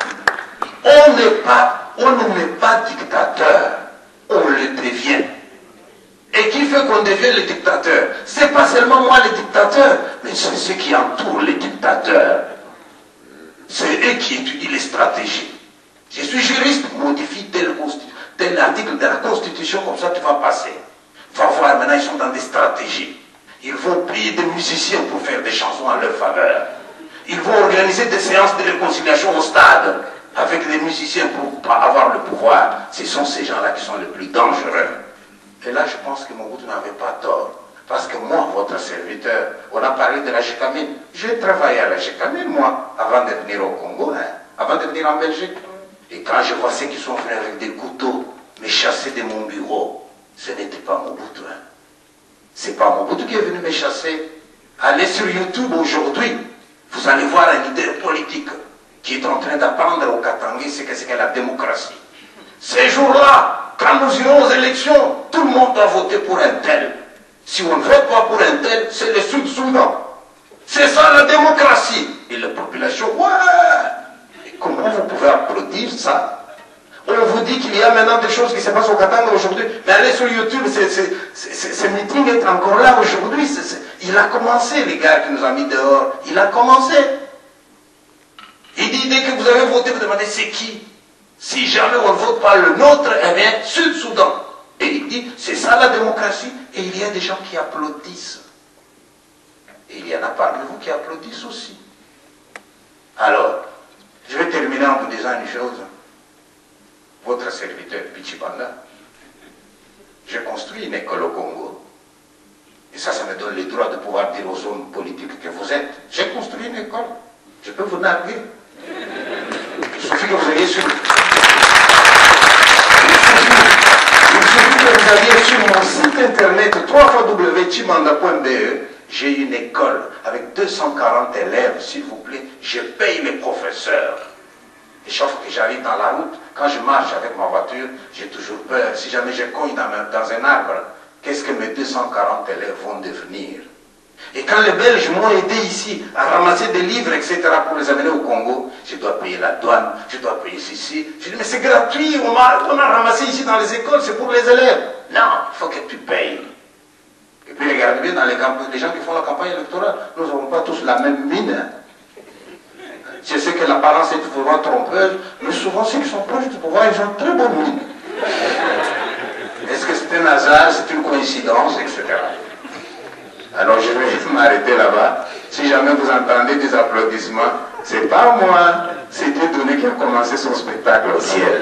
on n'est pas dictateur, on le devient. Et qui fait qu'on devient le dictateur? C'est pas seulement moi le dictateur, mais c'est ceux qui entourent les dictateurs. C'est eux qui étudient les stratégies. Je suis juriste, modifie tel article de la Constitution, comme ça tu vas passer. Va voir, maintenant ils sont dans des stratégies. Ils vont payer des musiciens pour faire des chansons en leur faveur. Ils vont organiser des séances de réconciliation au stade avec des musiciens pour avoir le pouvoir. Ce sont ces gens-là qui sont les plus dangereux. Et là, je pense que Mobutu n'avait pas tort. Parce que moi, votre serviteur, on a parlé de la Gécamine. J'ai travaillé à la Gécamine, moi, avant de venir au Congo, hein, avant de venir en Belgique. Et quand je vois ceux qui sont venus avec des couteaux, me chasser de mon bureau, ce n'était pas Mobutu. Hein. C'est pas Mobutu qui est venu me chasser. Allez sur YouTube aujourd'hui, vous allez voir un leader politique qui est en train d'apprendre au Katangui ce qu'est la démocratie. Ces jours-là, quand nous irons aux élections, tout le monde doit voter pour un tel. Si on ne vote pas pour un tel, c'est le Sud-Soudan. C'est ça la démocratie. Et la population, ouais. Et comment vous pouvez applaudir ça? On vous dit qu'il y a maintenant des choses qui se passent au Katanga aujourd'hui. Mais allez sur YouTube, ce meeting est encore là aujourd'hui. Il a commencé, les gars qui nous ont mis dehors. Il a commencé. Il dit, dès que vous avez voté, vous demandez c'est qui? Si jamais on ne vote pas le nôtre, eh bien, Sud-Soudan. Et il dit, c'est ça la démocratie. Et il y a des gens qui applaudissent. Et il y en a parmi vous qui applaudissent aussi. Alors, je vais terminer en vous disant une chose. Votre serviteur Pichibanda, j'ai construit une école au Congo. Et ça me donne le droit de pouvoir dire aux hommes politiques que vous êtes. J'ai construit une école. Je peux vous narguer. Il suffit que vous ayez sur... Il suffit que vous alliez sur mon site internet www.chimanda.be. J'ai une école avec 240 élèves, s'il vous plaît. Je paye les professeurs. Et chaque fois que j'arrive dans la route, quand je marche avec ma voiture, j'ai toujours peur. Si jamais je cogne dans un arbre, qu'est-ce que mes 240 élèves vont devenir? Et quand les Belges m'ont aidé ici à ramasser des livres, etc., pour les amener au Congo, je dois payer la douane, je dois payer ceci. Je dis, mais c'est gratuit, on a ramassé ici dans les écoles, c'est pour les élèves. Non, il faut que tu payes. Et puis regardez bien dans les gens qui font la campagne électorale, nous n'avons pas tous la même mine. Je sais que l'apparence est souvent trompeuse, mais souvent ceux qui sont proches du pouvoir, ils ont très bonne mine. Est-ce que c'est un hasard, c'est une coïncidence, etc. Alors je vais m'arrêter là-bas. Si jamais vous entendez des applaudissements, c'est pas moi, c'est Dieudonné qui a commencé son spectacle au ciel.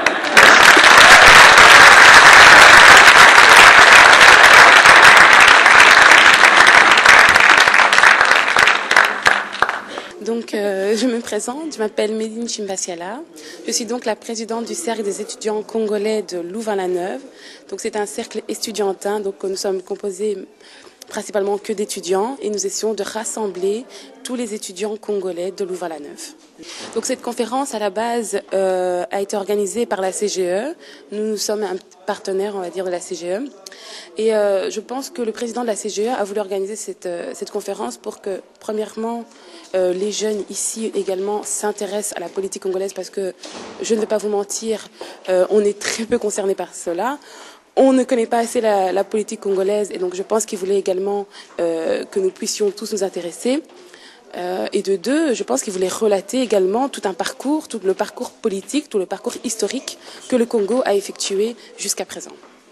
Donc, je me présente, je m'appelle Médine Chimbasiala. Je suis donc la présidente du cercle des étudiants congolais de Louvain-la-Neuve. Donc, c'est un cercle estudiantin, donc nous sommes composés principalement que d'étudiants et nous essayons de rassembler tous les étudiants congolais de Louvain-la-Neuve. Donc, cette conférence, à la base, a été organisée par la CGE. Nous sommes un partenaire, on va dire, de la CGE. Et je pense que le président de la CGE a voulu organiser cette conférence pour que, premièrement, les jeunes ici également s'intéressent à la politique congolaise parce que, je ne vais pas vous mentir, on est très peu concernés par cela. On ne connaît pas assez la politique congolaise et donc je pense qu'il voulait également que nous puissions tous nous intéresser. Et de deux, je pense qu'il voulait relater également tout un parcours, tout le parcours politique, tout le parcours historique que le Congo a effectué jusqu'à présent.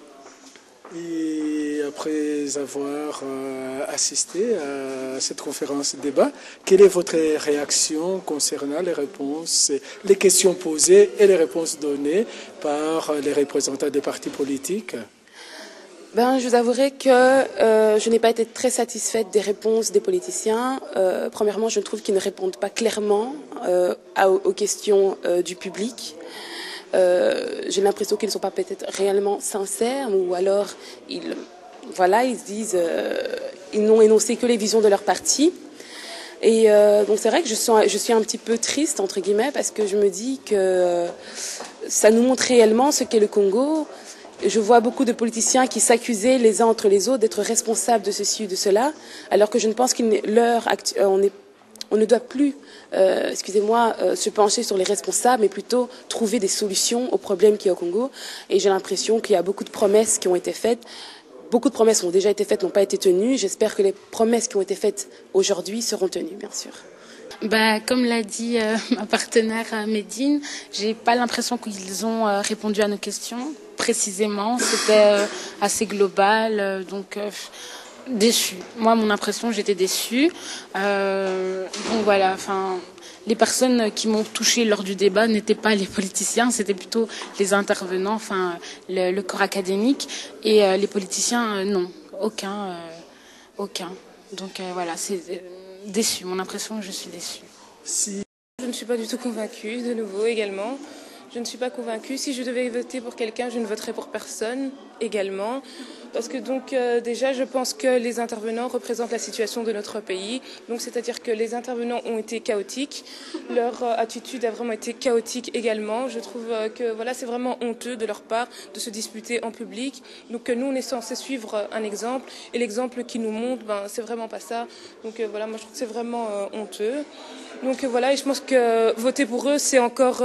Et après avoir assisté à cette conférence débat, quelle est votre réaction concernant les réponses, les questions posées et les réponses données par les représentants des partis politiques? Je vous avouerai que je n'ai pas été très satisfaite des réponses des politiciens. Premièrement, je trouve qu'ils ne répondent pas clairement aux questions du public. J'ai l'impression qu'ils ne sont pas peut-être réellement sincères ou alors ils disent ils n'ont énoncé que les visions de leur parti. Et donc c'est vrai que je suis un petit peu triste entre guillemets parce que je me dis que ça nous montre réellement ce qu'est le Congo. Je vois beaucoup de politiciens qui s'accusaient les uns entre les autres d'être responsables de ceci ou de cela, alors que je ne pense qu'on ne doit plus, se pencher sur les responsables, mais plutôt trouver des solutions aux problèmes qu'il y a au Congo. Et j'ai l'impression qu'il y a beaucoup de promesses qui ont été faites. Beaucoup de promesses ont déjà été faites, n'ont pas été tenues. J'espère que les promesses qui ont été faites aujourd'hui seront tenues, bien sûr. Comme l'a dit ma partenaire Médine, j'ai pas l'impression qu'ils ont répondu à nos questions précisément. C'était assez global, donc déçue. Moi, mon impression, j'étais déçue. Donc voilà, les personnes qui m'ont touchée lors du débat n'étaient pas les politiciens, c'était plutôt les intervenants, le corps académique. Et les politiciens, non, aucun. Donc voilà, c'est déçue. Mon impression, je suis déçue. Je ne suis pas du tout convaincue, de nouveau également. Je ne suis pas convaincue. Si je devais voter pour quelqu'un, je ne voterais pour personne également. Parce que donc déjà, je pense que les intervenants représentent la situation de notre pays. Donc c'est-à-dire que les intervenants ont été chaotiques. Leur attitude a vraiment été chaotique également. Je trouve que voilà, c'est vraiment honteux de leur part de se disputer en public. Donc nous, on est censé suivre un exemple. Et l'exemple qu'ils nous montrent, c'est vraiment pas ça. Donc voilà, moi je trouve que c'est vraiment honteux. Donc voilà, et je pense que voter pour eux, c'est encore...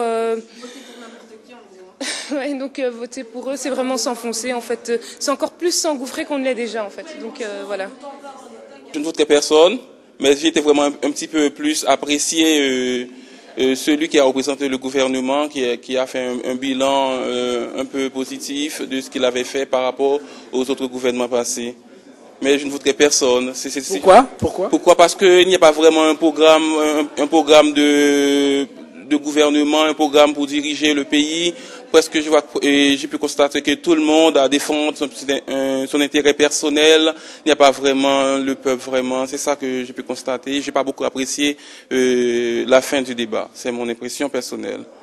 Ouais, donc voter pour eux, c'est vraiment s'enfoncer en fait. C'est encore plus s'engouffrer qu'on ne l'est déjà en fait. Donc voilà. Je ne voterai personne, mais j'ai été vraiment un petit peu plus apprécié celui qui a représenté le gouvernement, qui a fait un bilan un peu positif de ce qu'il avait fait par rapport aux autres gouvernements passés. Mais je ne voterai personne. Pourquoi? Parce qu'il n'y a pas vraiment un programme de gouvernement, un programme pour diriger le pays. Parce que j'ai pu constater que tout le monde a défendu son intérêt personnel. Il n'y a pas vraiment le peuple vraiment. C'est ça que j'ai pu constater. J'ai pas beaucoup apprécié la fin du débat. C'est mon impression personnelle.